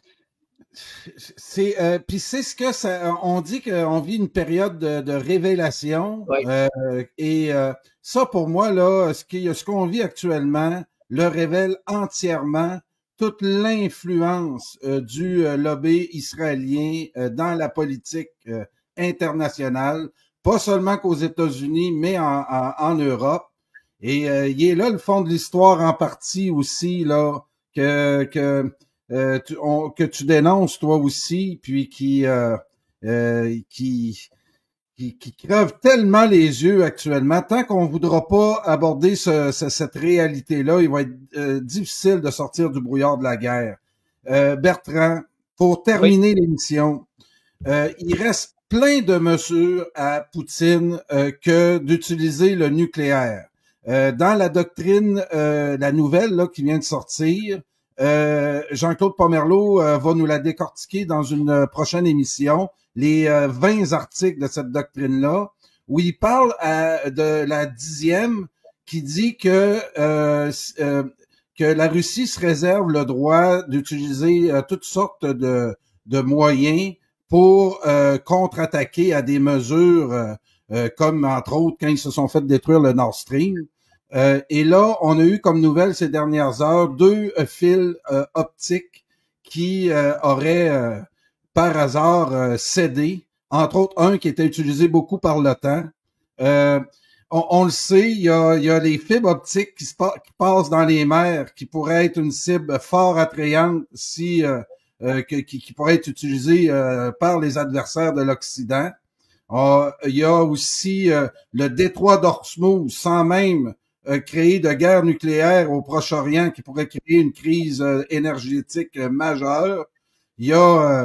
D: C'est euh, puis c'est ce que ça. On dit qu'on vit une période de, de révélation.
A: Ouais.
D: Euh, et euh, ça, pour moi, là, ce qui, ce qu'on vit actuellement le révèle entièrement toute l'influence euh, du euh, lobby israélien euh, dans la politique euh, internationale, pas seulement qu'aux États-Unis, mais en, en, en Europe. Et euh, il est là le fond de l'histoire en partie aussi, là, que, que Euh, tu, on, que tu dénonces toi aussi, puis qui, euh, euh, qui, qui, qui crève tellement les yeux actuellement. Tant qu'on voudra pas aborder ce, ce, cette réalité-là, il va être euh, difficile de sortir du brouillard de la guerre. Euh, Bertrand, pour terminer oui. l'émission, euh, il reste plein de mesures à Poutine euh, que d'utiliser le nucléaire. Euh, dans la doctrine, euh, la nouvelle là, qui vient de sortir, Euh, Jean-Claude Pomerleau euh, va nous la décortiquer dans une euh, prochaine émission, les euh, vingt articles de cette doctrine-là, où il parle à, de la dixième qui dit que euh, euh, que la Russie se réserve le droit d'utiliser euh, toutes sortes de, de moyens pour euh, contre-attaquer à des mesures euh, euh, comme, entre autres, quand ils se sont fait détruire le Nord Stream. Euh, et là, on a eu comme nouvelle ces dernières heures deux euh, fils euh, optiques qui euh, auraient euh, par hasard euh, cédé, entre autres un qui était utilisé beaucoup par l'OTAN. Euh, on, on le sait, il y a, il y a les fibres optiques qui, se pa qui passent dans les mers, qui pourraient être une cible fort attrayante si euh, euh, que, qui, qui pourrait être utilisée euh, par les adversaires de l'Occident. Euh, il y a aussi euh, le détroit d'Ormuz, sans même Euh, créer de guerre nucléaire au Proche-Orient qui pourrait créer une crise euh, énergétique euh, majeure. Il y a euh,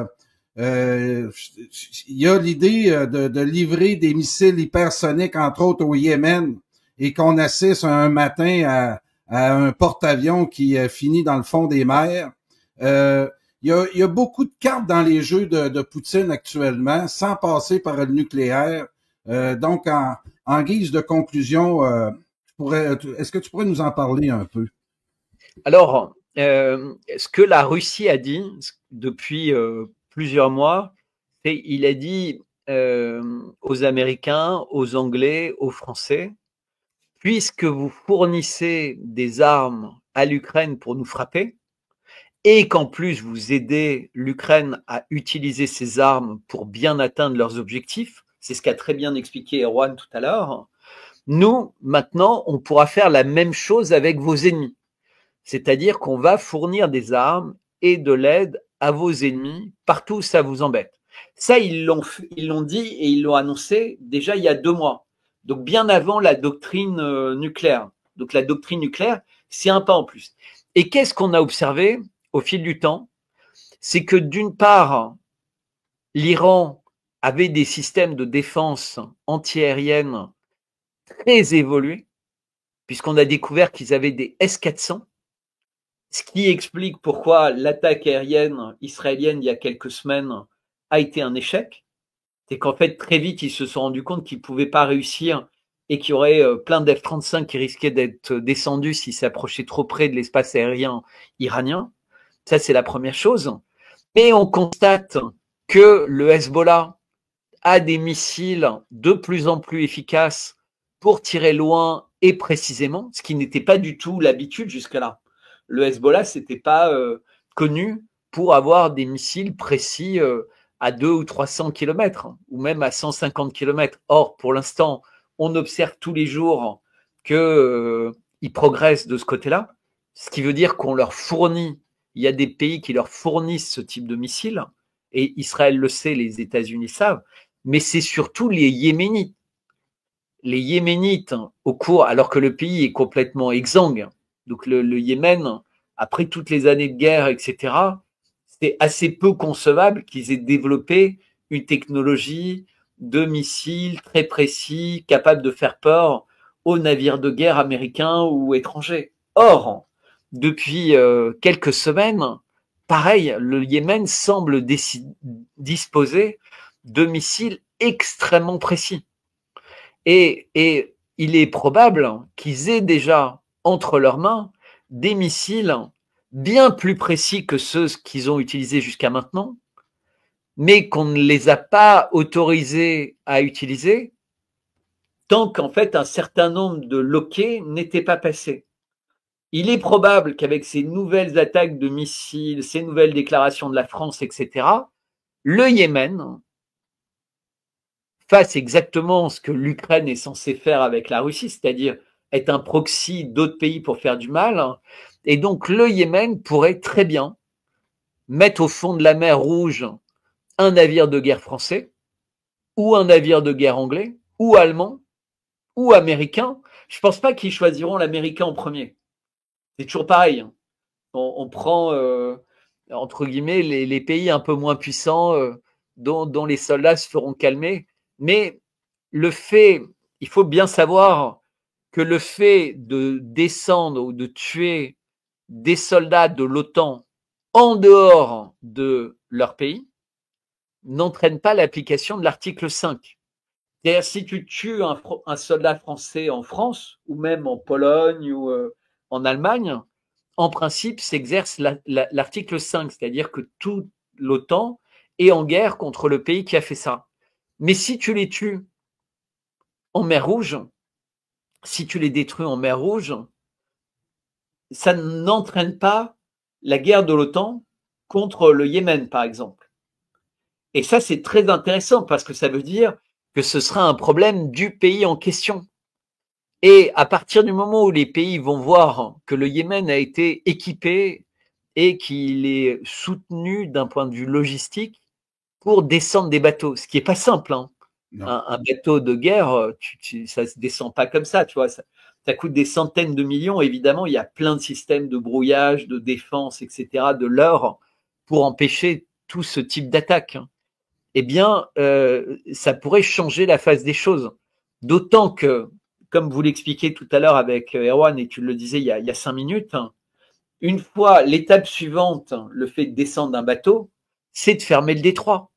D: euh, il y a l'idée de, de livrer des missiles hypersoniques, entre autres au Yémen, et qu'on assiste un matin à, à un porte-avions qui euh, finit dans le fond des mers. Euh, il y a, il y a beaucoup de cartes dans les jeux de, de Poutine actuellement, sans passer par le nucléaire. Euh, donc, en, en guise de conclusion, euh, est-ce que tu pourrais nous en parler un peu?
A: Alors, euh, ce que la Russie a dit depuis euh, plusieurs mois, c'est il a dit euh, aux Américains, aux Anglais, aux Français, puisque vous fournissez des armes à l'Ukraine pour nous frapper, et qu'en plus vous aidez l'Ukraine à utiliser ces armes pour bien atteindre leurs objectifs, c'est ce qu'a très bien expliqué Erwan tout à l'heure, nous, maintenant, on pourra faire la même chose avec vos ennemis. C'est-à-dire qu'on va fournir des armes et de l'aide à vos ennemis partout où ça vous embête. Ça, ils l'ont, ils l'ont dit et ils l'ont annoncé déjà il y a deux mois. Donc, bien avant la doctrine euh, nucléaire. Donc, la doctrine nucléaire, c'est un pas en plus. Et qu'est-ce qu'on a observé au fil du temps? C'est que d'une part, l'Iran avait des systèmes de défense antiaérienne très évolués, puisqu'on a découvert qu'ils avaient des S quatre cents, ce qui explique pourquoi l'attaque aérienne israélienne il y a quelques semaines a été un échec. C'est qu'en fait, très vite, ils se sont rendus compte qu'ils ne pouvaient pas réussir et qu'il y aurait plein d'F trente-cinq qui risquaient d'être descendus s'ils s'approchaient trop près de l'espace aérien iranien. Ça, c'est la première chose. Mais on constate que le Hezbollah a des missiles de plus en plus efficaces pour tirer loin et précisément, ce qui n'était pas du tout l'habitude jusque-là. Le Hezbollah, c'était pas euh, connu pour avoir des missiles précis euh, à deux ou trois cents kilomètres, ou même à cent cinquante kilomètres. Or, pour l'instant, on observe tous les jours qu'ils euh, progressent de ce côté-là, ce qui veut dire qu'on leur fournit, il y a des pays qui leur fournissent ce type de missiles, et Israël le sait, les États-Unis savent, mais c'est surtout les Yéménites. Les Yéménites, au cours, alors que le pays est complètement exsangue, donc le, le Yémen, après toutes les années de guerre, et cetera, c'est assez peu concevable qu'ils aient développé une technologie de missiles très précis, capable de faire peur aux navires de guerre américains ou étrangers. Or, depuis euh, quelques semaines, pareil, le Yémen semble disposer de missiles extrêmement précis. Et, et il est probable qu'ils aient déjà entre leurs mains des missiles bien plus précis que ceux qu'ils ont utilisés jusqu'à maintenant, mais qu'on ne les a pas autorisés à utiliser tant qu'en fait un certain nombre de loquets n'étaient pas passés. Il est probable qu'avec ces nouvelles attaques de missiles, ces nouvelles déclarations de la France, et cetera, le Yémen fasse exactement ce que l'Ukraine est censée faire avec la Russie, c'est-à-dire être un proxy d'autres pays pour faire du mal. Et donc le Yémen pourrait très bien mettre au fond de la mer Rouge un navire de guerre français, ou un navire de guerre anglais, ou allemand, ou américain. Je ne pense pas qu'ils choisiront l'américain en premier. C'est toujours pareil. On, on prend, euh, entre guillemets, les, les pays un peu moins puissants euh, dont, dont les soldats se feront calmer. Mais le fait, il faut bien savoir que le fait de descendre ou de tuer des soldats de l'OTAN en dehors de leur pays n'entraîne pas l'application de l'article cinq. C'est-à-dire, si tu tues un, un soldat français en France, ou même en Pologne ou euh, en Allemagne, en principe, s'exerce la, la, l'article cinq, c'est-à-dire que toute l'OTAN est en guerre contre le pays qui a fait ça. Mais si tu les tues en mer Rouge, si tu les détruis en mer Rouge, ça n'entraîne pas la guerre de l'OTAN contre le Yémen, par exemple. Et ça, c'est très intéressant parce que ça veut dire que ce sera un problème du pays en question. Et à partir du moment où les pays vont voir que le Yémen a été équipé et qu'il est soutenu d'un point de vue logistique pour descendre des bateaux, ce qui n'est pas simple, hein. Un, un bateau de guerre, tu, tu, ça ne se descend pas comme ça, tu vois, ça, ça coûte des centaines de millions. Évidemment, il y a plein de systèmes de brouillage, de défense, et cetera, de leurre pour empêcher tout ce type d'attaque. Eh bien, euh, ça pourrait changer la face des choses. D'autant que, comme vous l'expliquiez tout à l'heure avec Erwan, et tu le disais il y a, il y a cinq minutes, une fois l'étape suivante, le fait de descendre d'un bateau, c'est de fermer le détroit.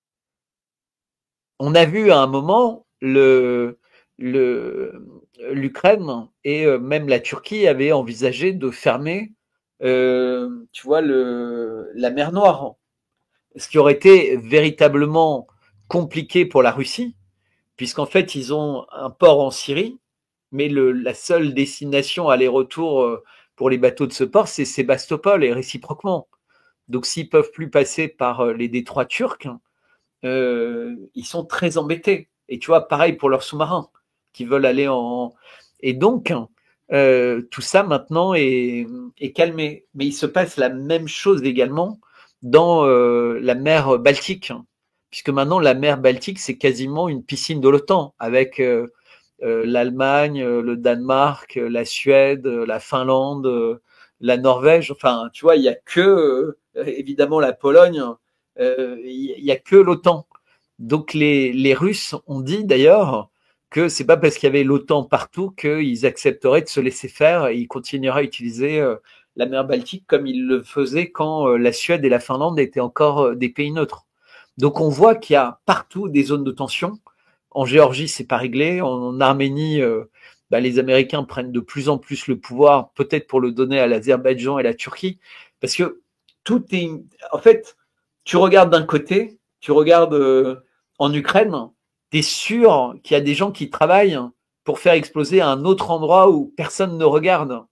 A: On a vu à un moment le, le, l'Ukraine et même la Turquie avaient envisagé de fermer, euh, tu vois, le, la mer Noire, ce qui aurait été véritablement compliqué pour la Russie, puisqu'en fait ils ont un port en Syrie, mais le, la seule destination aller-retour pour les bateaux de ce port, c'est Sébastopol et réciproquement. Donc s'ils peuvent plus passer par les détroits turcs, Euh, ils sont très embêtés. Et tu vois, pareil pour leurs sous-marins qui veulent aller en... Et donc, euh, tout ça maintenant est, est calmé. Mais il se passe la même chose également dans euh, la mer Baltique, puisque maintenant la mer Baltique, c'est quasiment une piscine de l'OTAN, avec euh, euh, l'Allemagne, le Danemark, la Suède, la Finlande, la Norvège. Enfin, tu vois, il n'y a que, euh, évidemment, la Pologne. Il euh, n'y a que l'OTAN. Donc les, les Russes ont dit d'ailleurs que c'est pas parce qu'il y avait l'OTAN partout qu'ils accepteraient de se laisser faire et ils continueraient à utiliser euh, la mer Baltique comme ils le faisaient quand euh, la Suède et la Finlande étaient encore euh, des pays neutres. Donc on voit qu'il y a partout des zones de tension. En Géorgie, c'est pas réglé. En, en Arménie, euh, bah, les Américains prennent de plus en plus le pouvoir, peut-être pour le donner à l'Azerbaïdjan et la Turquie, parce que tout est... En fait, tu regardes d'un côté, tu regardes euh, en Ukraine, tu es sûr qu'il y a des gens qui travaillent pour faire exploser à un autre endroit où personne ne regarde.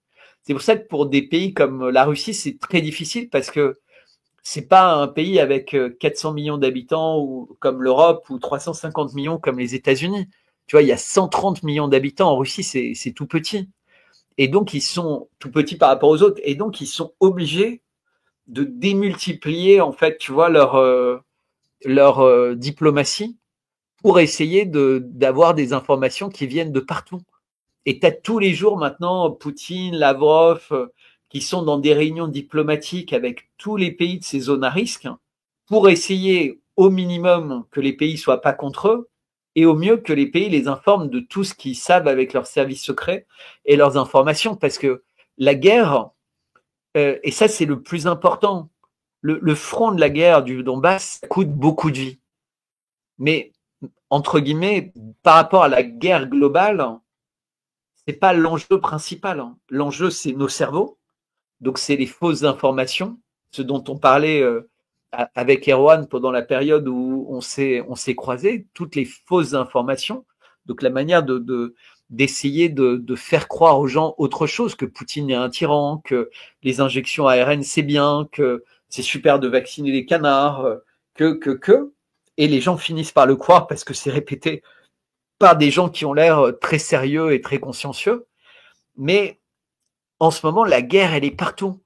A: C'est pour ça que pour des pays comme la Russie, c'est très difficile parce que c'est pas un pays avec quatre cents millions d'habitants ou comme l'Europe ou trois cent cinquante millions comme les États-Unis. Tu vois, il y a cent trente millions d'habitants en Russie, c'est c'est tout petit. Et donc, ils sont tout petits par rapport aux autres. Et donc, ils sont obligés de démultiplier, en fait, tu vois, leur, euh, leur euh, diplomatie pour essayer de d'avoir des informations qui viennent de partout. Et tu as tous les jours maintenant Poutine, Lavrov, euh, qui sont dans des réunions diplomatiques avec tous les pays de ces zones à risque pour essayer au minimum que les pays soient pas contre eux et au mieux que les pays les informent de tout ce qu'ils savent avec leurs services secrets et leurs informations. Parce que la guerre, euh, et ça c'est le plus important, le, le front de la guerre du Donbass coûte beaucoup de vies. Mais, entre guillemets, par rapport à la guerre globale, c'est pas l'enjeu principal. L'enjeu, c'est nos cerveaux. Donc, c'est les fausses informations, ce dont on parlait euh, avec Erwan pendant la période où on s'est on s'est croisés, toutes les fausses informations. Donc, la manière de, de d'essayer de, de faire croire aux gens autre chose, que Poutine est un tyran, que les injections A R N c'est bien, que c'est super de vacciner les canards, que que que, et les gens finissent par le croire parce que c'est répété par des gens qui ont l'air très sérieux et très consciencieux. Mais en ce moment, la guerre, elle est partout.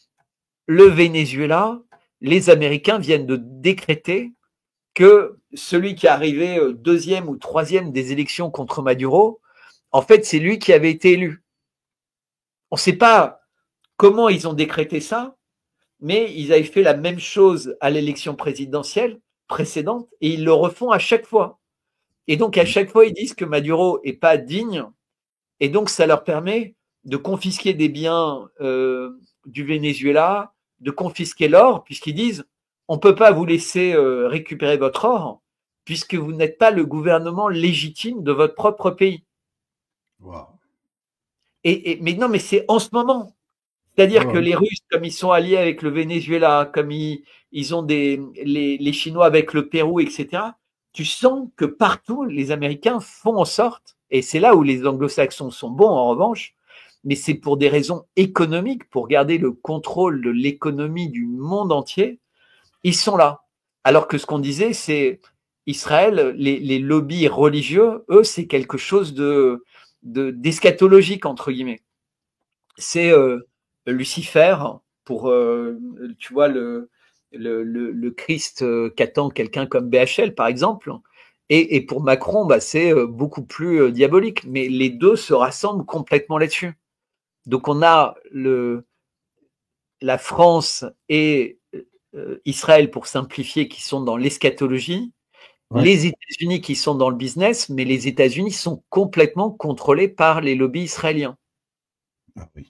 A: Le Venezuela, les Américains viennent de décréter que celui qui est arrivé deuxième ou troisième des élections contre Maduro, en fait, c'est lui qui avait été élu. On ne sait pas comment ils ont décrété ça, mais ils avaient fait la même chose à l'élection présidentielle précédente et ils le refont à chaque fois. Et donc, à chaque fois, ils disent que Maduro n'est pas digne et donc ça leur permet de confisquer des biens euh, du Venezuela, de confisquer l'or, puisqu'ils disent on ne peut pas vous laisser euh, récupérer votre or, puisque vous n'êtes pas le gouvernement légitime de votre propre pays.
D: Wow.
A: Et, et, mais non, mais c'est en ce moment. C'est-à-dire
D: Oh,
A: que
D: oui.
A: les Russes, comme ils sont alliés avec le Venezuela, comme ils, ils ont des, les, les Chinois avec le Pérou, et cetera, tu sens que partout, les Américains font en sorte, et c'est là où les anglo-saxons sont bons en revanche, mais c'est pour des raisons économiques, pour garder le contrôle de l'économie du monde entier, ils sont là. Alors que ce qu'on disait, c'est Israël, les, les lobbies religieux, eux, c'est quelque chose de, de, d'eschatologique, entre guillemets. C'est euh, Lucifer, pour, euh, tu vois, le, le, le, le Christ euh, qu'attend quelqu'un comme B H L, par exemple. Et, et pour Macron, bah, c'est euh, beaucoup plus euh, diabolique. Mais les deux se rassemblent complètement là-dessus. Donc on a le, la France et euh, Israël, pour simplifier, qui sont dans l'eschatologie,
D: Ouais.
A: les États-Unis qui sont dans le business, mais les États-Unis sont complètement contrôlés par les lobbies israéliens.
D: Ah oui.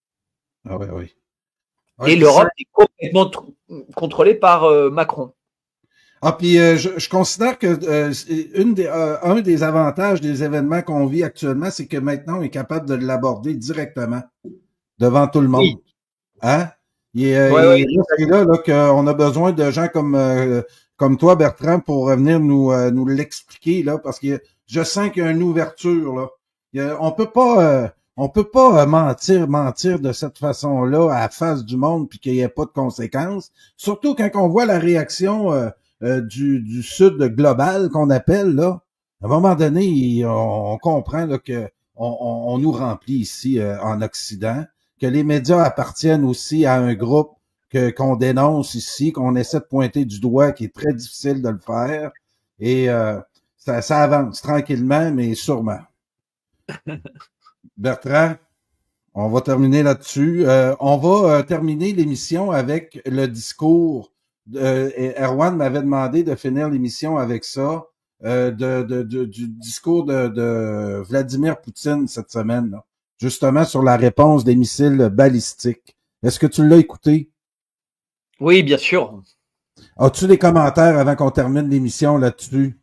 D: Ah oui, oui.
A: Et
D: Ouais,
A: l'Europe
D: ça-
A: est complètement tr- contrôlée par euh, Macron.
D: Ah, puis euh, je, je considère que euh, c'est une des, euh, un des avantages des événements qu'on vit actuellement, c'est que maintenant on est capable de l'aborder directement devant tout le monde.
A: Oui.
D: Hein? Il est, euh,
A: Ouais,
D: il
A: ouais,
D: est là, c'est là, là qu'on a besoin de gens comme euh, comme toi, Bertrand, pour venir nous euh, nous l'expliquer là, parce que je sens qu'il y a une ouverture là. Il y a- on peut pas euh, on peut pas euh, mentir mentir de cette façon-là à la face du monde puis qu'il n'y ait pas de conséquences. Surtout quand on voit la réaction euh, euh, du du sud global qu'on appelle là. À un moment donné, il- on, on comprend là que on, on, on nous remplit ici euh, en Occident, que les médias appartiennent aussi à un groupe que qu'on dénonce ici, qu'on essaie de pointer du doigt, qui est très difficile de le faire. Et euh, ça, ça avance tranquillement, mais sûrement. Bertrand, on va terminer là-dessus. Euh, on va euh, terminer l'émission avec le discours. Euh, et Erwan m'avait demandé de finir l'émission avec ça, euh, de, de, de- du discours de, de Vladimir Poutine cette semaine, là, justement sur la réponse des missiles balistiques. Est-ce que tu l'as écouté?
A: Oui, bien sûr.
D: As-tu des commentaires avant qu'on termine l'émission là-dessus?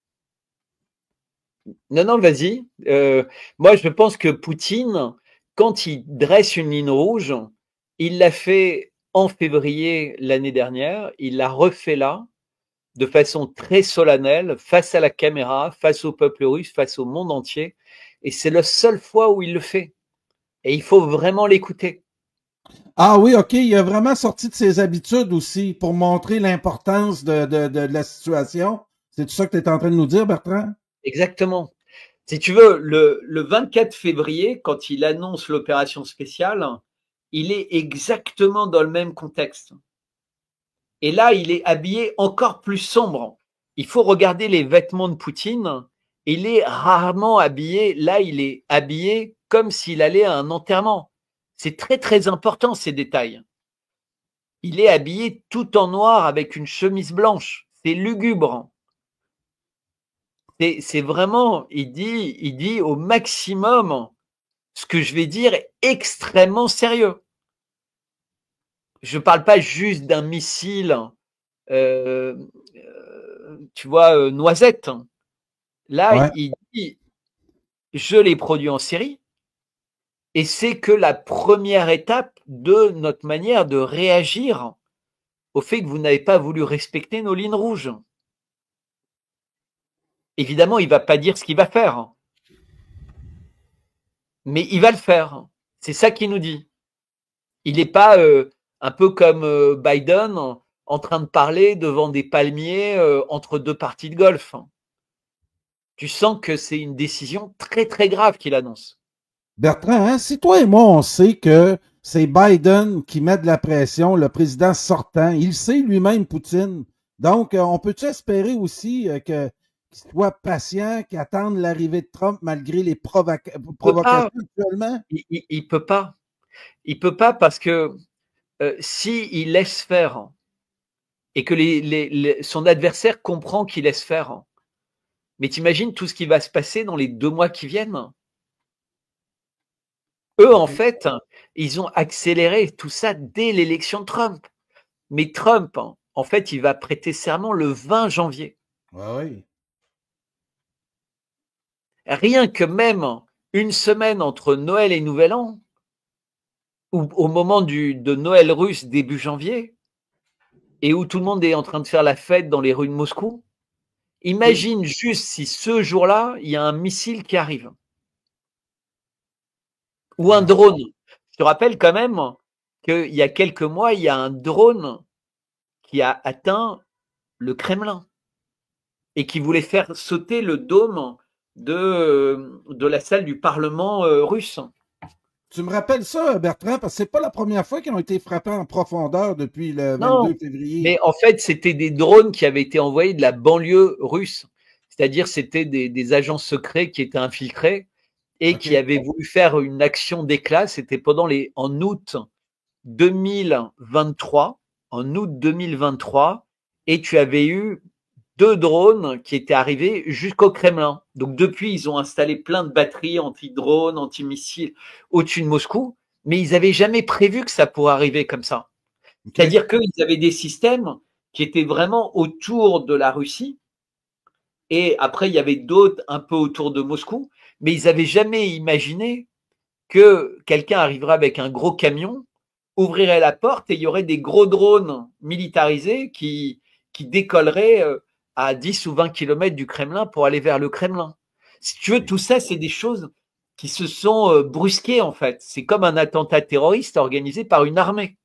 A: Non, non, vas-y. Euh, moi, je pense que Poutine, quand il dresse une ligne rouge, il l'a fait en février l'année dernière, il l'a refait là, de façon très solennelle, face à la caméra, face au peuple russe, face au monde entier. Et c'est la seule fois où il le fait.
B: Et il faut vraiment l'écouter.
D: Ah oui, OK, il a vraiment sorti de ses habitudes aussi pour montrer l'importance de, de, de, de la situation. C'est tout ça que tu es en train de nous dire, Bertrand?
B: Exactement. Si tu veux, le, le vingt-quatre février, quand il annonce l'opération spéciale, il est exactement dans le même contexte. Et là, il est habillé encore plus sombre. Il faut regarder les vêtements de Poutine. Il est rarement habillé. Là, il est habillé comme s'il allait à un enterrement. C'est très, très important, ces détails. Il est habillé tout en noir avec une chemise blanche. C'est lugubre. C'est vraiment, il dit, il dit au maximum ce que je vais dire est extrêmement sérieux. Je ne parle pas juste d'un missile, euh, euh, tu vois, euh, noisette. Là,
D: Ouais.
B: il dit, je l'ai produit en série et c'est que la première étape de notre manière de réagir au fait que vous n'avez pas voulu respecter nos lignes rouges. Évidemment, il ne va pas dire ce qu'il va faire, mais il va le faire. C'est ça qu'il nous dit. Il n'est pas euh, un peu comme euh, Biden en train de parler devant des palmiers euh, entre deux parties de golf. Tu sens que c'est une décision très très grave qu'il annonce.
D: Bertrand, hein, si toi et moi, on sait que c'est Biden qui met de la pression, le président sortant, il sait lui-même, Poutine. Donc, euh, on peut-tu espérer aussi euh, que qu'il soit patient, qu'il attende l'arrivée de Trump malgré les provoca provocations actuellement?
B: Il, il, il peut pas. Il peut pas parce que euh, si il laisse faire et que les, les, les, son adversaire comprend qu'il laisse faire, mais t'imagines tout ce qui va se passer dans les deux mois qui viennent. Eux, en fait, ils ont accéléré tout ça dès l'élection de Trump. Mais Trump, en fait, il va prêter serment le vingt janvier.
D: Ouais, oui.
B: Rien que même une semaine entre Noël et Nouvel An, ou au moment du, de Noël russe début janvier, et où tout le monde est en train de faire la fête dans les rues de Moscou, imagine juste si ce jour-là, il y a un missile qui arrive. Ou un drone. Je te rappelle quand même qu'il y a quelques mois, il y a un drone qui a atteint le Kremlin et qui voulait faire sauter le dôme de, de la salle du Parlement euh, russe.
D: Tu me rappelles ça, Bertrand, parce que c'est pas la première fois qu'ils ont été frappés en profondeur depuis le
B: Non,
D: vingt-deux février.
B: mais en fait, c'était des drones qui avaient été envoyés de la banlieue russe. C'est-à-dire, c'était des, des agents secrets qui étaient infiltrés et
D: okay.
B: qui avaient voulu faire une action d'éclat. C'était pendant les, en août deux mille vingt-trois. En août deux mille vingt-trois. Et tu avais eu deux drones qui étaient arrivés jusqu'au Kremlin. Donc, depuis, ils ont installé plein de batteries anti-drones, anti-missiles au-dessus de Moscou. Mais ils n'avaient jamais prévu que ça pourrait arriver comme ça. Okay. C'est-à-dire qu'ils avaient des systèmes qui étaient vraiment autour de la Russie. Et après, il y avait d'autres un peu autour de Moscou. Mais ils n'avaient jamais imaginé que quelqu'un arriverait avec un gros camion, ouvrirait la porte et il y aurait des gros drones militarisés qui, qui décolleraient à dix ou vingt kilomètres du Kremlin pour aller vers le Kremlin. Si tu veux, tout ça, c'est des choses qui se sont brusquées, en fait. C'est comme un attentat terroriste organisé par une armée.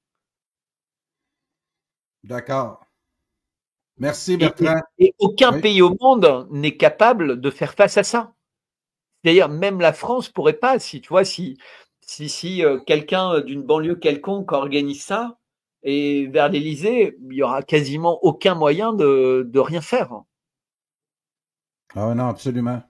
D: D'accord. Merci, Bertrand.
B: Et, et, et aucun oui. pays au monde n'est capable de faire face à ça. D'ailleurs, même la France pourrait pas, si tu vois, si, si, si euh, quelqu'un d'une banlieue quelconque organise ça, et vers l'Élysée, il y aura quasiment aucun moyen de, de rien faire.
D: Ah non, absolument.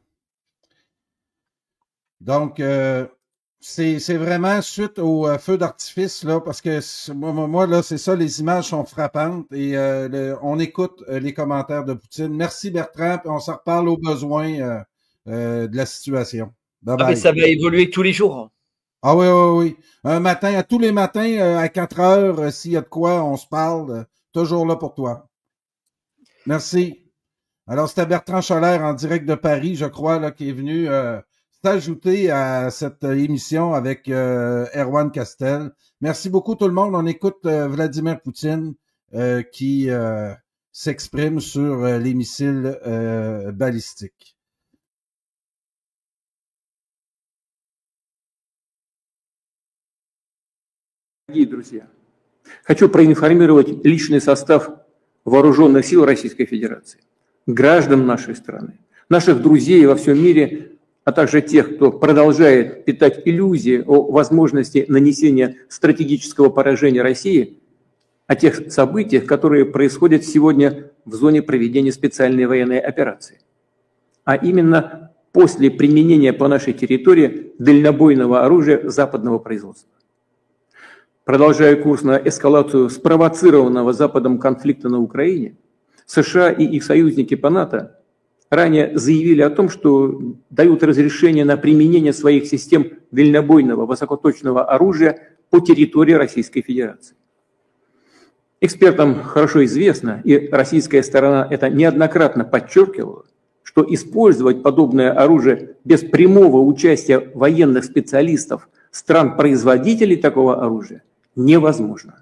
D: Donc, euh, c'est vraiment suite au euh, feu d'artifice, là, parce que moi, moi là, c'est ça, les images sont frappantes et euh, le, on écoute euh, les commentaires de Poutine. Merci Bertrand, puis on s'en reparle au besoin euh, euh, de la situation. Bye bye.
B: Ah, mais ça va évoluer tous les jours.
D: Ah oui, oui, oui. Un matin, à tous les matins, euh, à quatre heures, euh, s'il y a de quoi, on se parle. Euh, toujours là pour toi. Merci. Alors, c'était Bertrand Scholler en direct de Paris, je crois, là, qui est venu euh, s'ajouter à cette émission avec euh, Erwan Castel. Merci beaucoup tout le monde. On écoute euh, Vladimir Poutine euh, qui euh, s'exprime sur euh, les missiles euh, balistiques.
F: Дорогие друзья, хочу проинформировать личный состав вооруженных сил Российской Федерации, граждан нашей страны, наших друзей во всем мире, а также тех, кто продолжает питать иллюзии о возможности нанесения стратегического поражения России, о тех событиях, которые происходят сегодня в зоне проведения специальной военной операции. А именно после применения по нашей территории дальнобойного оружия западного производства. Продолжая курс на эскалацию спровоцированного Западом конфликта на Украине, США и их союзники по НАТО ранее заявили о том, что дают разрешение на применение своих систем дальнобойного высокоточного оружия по территории Российской Федерации. Экспертам хорошо известно, и российская сторона это неоднократно подчеркивала, что использовать подобное оружие без прямого участия военных специалистов стран-производителей такого оружия невозможно.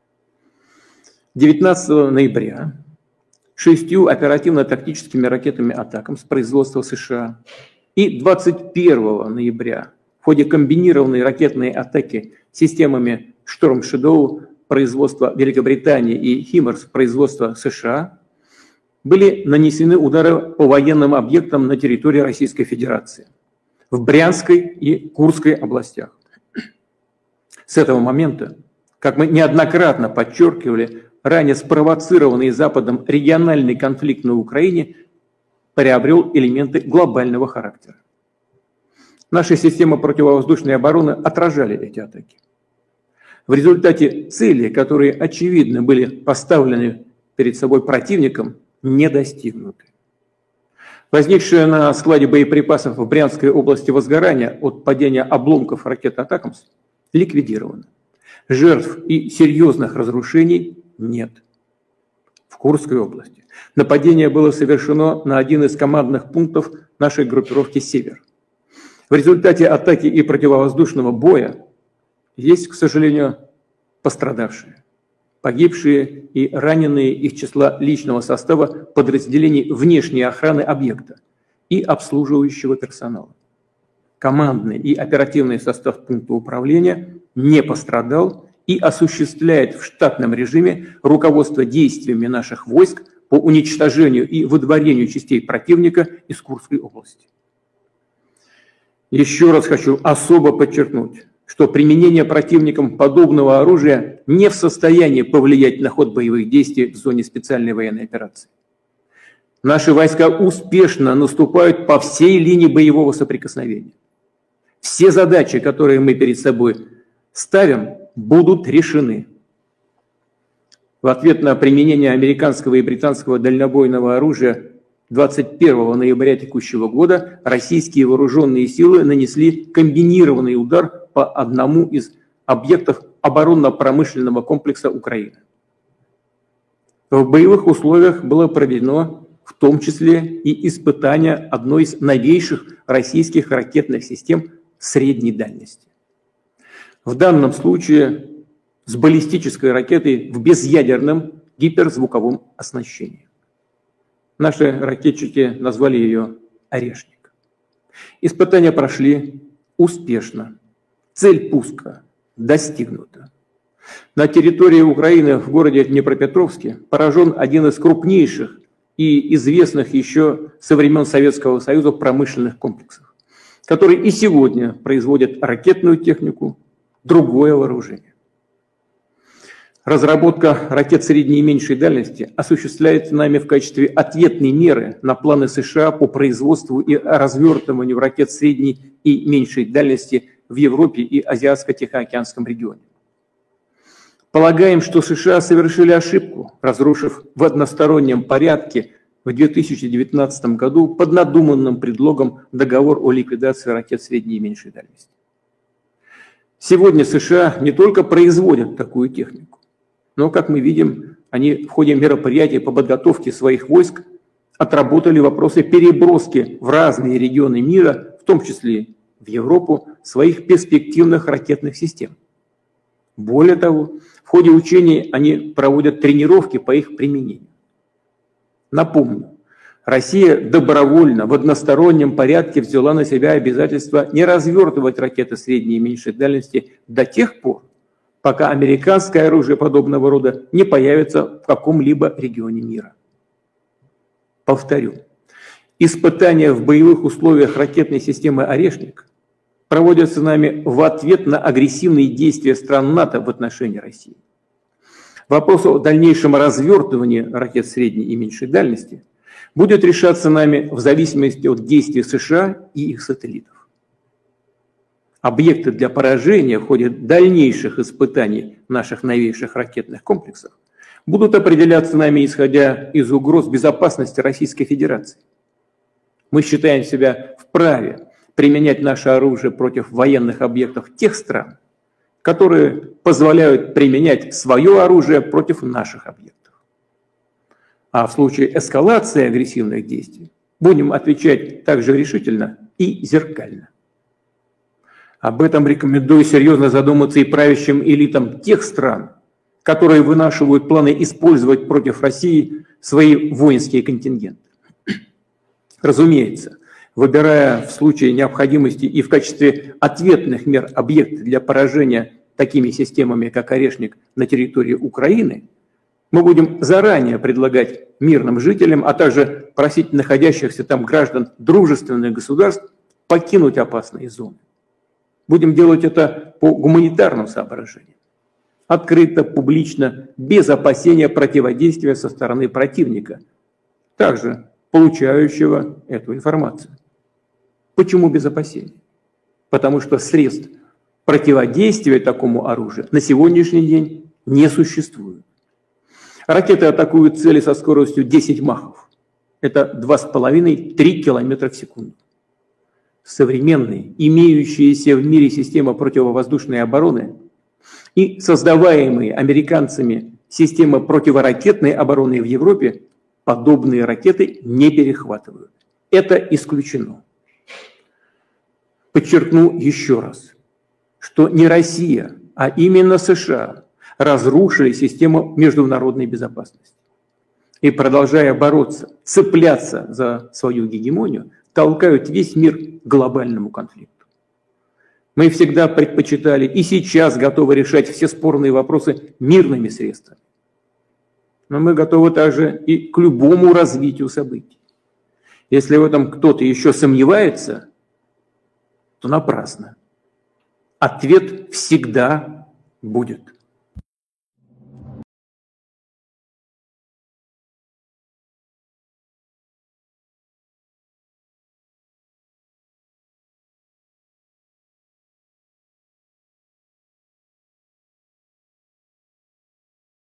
F: девятнадцатого ноября шестью оперативно-тактическими ракетами «Атакамс» производства США и двадцать первого ноября в ходе комбинированной ракетной атаки системами «Шторм Шэдоу» производства Великобритании и «Химарс» производства США были нанесены удары по военным объектам на территории Российской Федерации в Брянской и Курской областях. С этого момента, как мы неоднократно подчеркивали, ранее спровоцированный Западом региональный конфликт на Украине приобрел элементы глобального характера. Наши системы противовоздушной обороны отражали эти атаки. В результате цели, которые очевидно были поставлены перед собой противником, не достигнуты. Возникшее на складе боеприпасов в Брянской области возгорание от падения обломков ракет «Атакамс» ликвидировано. Жертв и серьезных разрушений нет. В Курской области нападение было совершено на один из командных пунктов нашей группировки «Север». В результате атаки и противовоздушного боя есть, к сожалению, пострадавшие, погибшие и раненые из числа личного состава подразделений внешней охраны объекта и обслуживающего персонала. Командный и оперативный состав пункта управления не пострадал и осуществляет в штатном режиме руководство действиями наших войск по уничтожению и выдворению частей противника из Курской области. Еще раз хочу особо подчеркнуть, что применение противником подобного оружия не в состоянии повлиять на ход боевых действий в зоне специальной военной операции. Наши войска успешно наступают по всей линии боевого соприкосновения. Все задачи, которые мы перед собой ставим, будут решены. В ответ на применение американского и британского дальнобойного оружия двадцать первого ноября текущего года российские вооруженные силы нанесли комбинированный удар по одному из объектов оборонно-промышленного комплекса Украины. В боевых условиях было проведено в том числе и испытание одной из новейших российских ракетных систем средней дальности. В данном случае с баллистической ракетой в безъядерном гиперзвуковом оснащении. Наши ракетчики назвали ее «Орешник». Испытания прошли успешно. Цель пуска достигнута. На территории Украины в городе Днепропетровске поражен один из крупнейших и известных еще со времен Советского Союза промышленных комплексов, который и сегодня производит ракетную технику, другое вооружение. Разработка ракет средней и меньшей дальности осуществляется нами в качестве ответной меры на планы США по производству и развертыванию ракет средней и меньшей дальности в Европе и Азиатско-Тихоокеанском регионе. Полагаем, что США совершили ошибку, разрушив в одностороннем порядке в две тысячи девятнадцатом году под надуманным предлогом договор о ликвидации ракет средней и меньшей дальности. Сегодня США не только производят такую технику, но, как мы видим, они в ходе мероприятий по подготовке своих войск отработали вопросы переброски в разные регионы мира, в том числе в Европу, своих перспективных ракетных систем. Более того, в ходе учений они проводят тренировки по их применению. Напомню, Россия добровольно в одностороннем порядке взяла на себя обязательство не развертывать ракеты средней и меньшей дальности до тех пор, пока американское оружие подобного рода не появится в каком-либо регионе мира. Повторю, испытания в боевых условиях ракетной системы «Орешник» проводятся нами в ответ на агрессивные действия стран НАТО в отношении России. Вопрос о дальнейшем развертывании ракет средней и меньшей дальности будет решаться нами в зависимости от действий США и их сателлитов. Объекты для поражения в ходе дальнейших испытаний наших новейших ракетных комплексов будут определяться нами, исходя из угроз безопасности Российской Федерации. Мы считаем себя вправе применять наше оружие против военных объектов тех стран, которые позволяют применять свое оружие против наших объектов. А в случае эскалации агрессивных действий будем отвечать также решительно и зеркально. Об этом рекомендую серьезно задуматься и правящим элитам тех стран, которые вынашивают планы использовать против России свои воинские контингенты. Разумеется, выбирая в случае необходимости и в качестве ответных мер объекты для поражения такими системами, как «Орешник», на территории Украины, мы будем заранее предлагать мирным жителям, а также просить находящихся там граждан дружественных государств покинуть опасные зоны. Будем делать это по гуманитарным соображениям. Открыто, публично, без опасения противодействия со стороны противника, также получающего эту информацию. Почему без опасений? Потому что средств противодействия такому оружию на сегодняшний день не существует. Ракеты атакуют цели со скоростью десять махов. Это два с половиной — три километра в секунду. Современные, имеющиеся в мире системы противовоздушной обороны и создаваемые американцами системы противоракетной обороны в Европе подобные ракеты не перехватывают. Это исключено. Подчеркну еще раз, что не Россия, а именно США разрушили систему международной безопасности. И, продолжая бороться, цепляться за свою гегемонию, толкают весь мир к глобальному конфликту. Мы всегда предпочитали и сейчас готовы решать все спорные вопросы мирными средствами. Но мы готовы также и к любому развитию событий. Если в этом кто-то еще сомневается, то напрасно. Ответ всегда будет.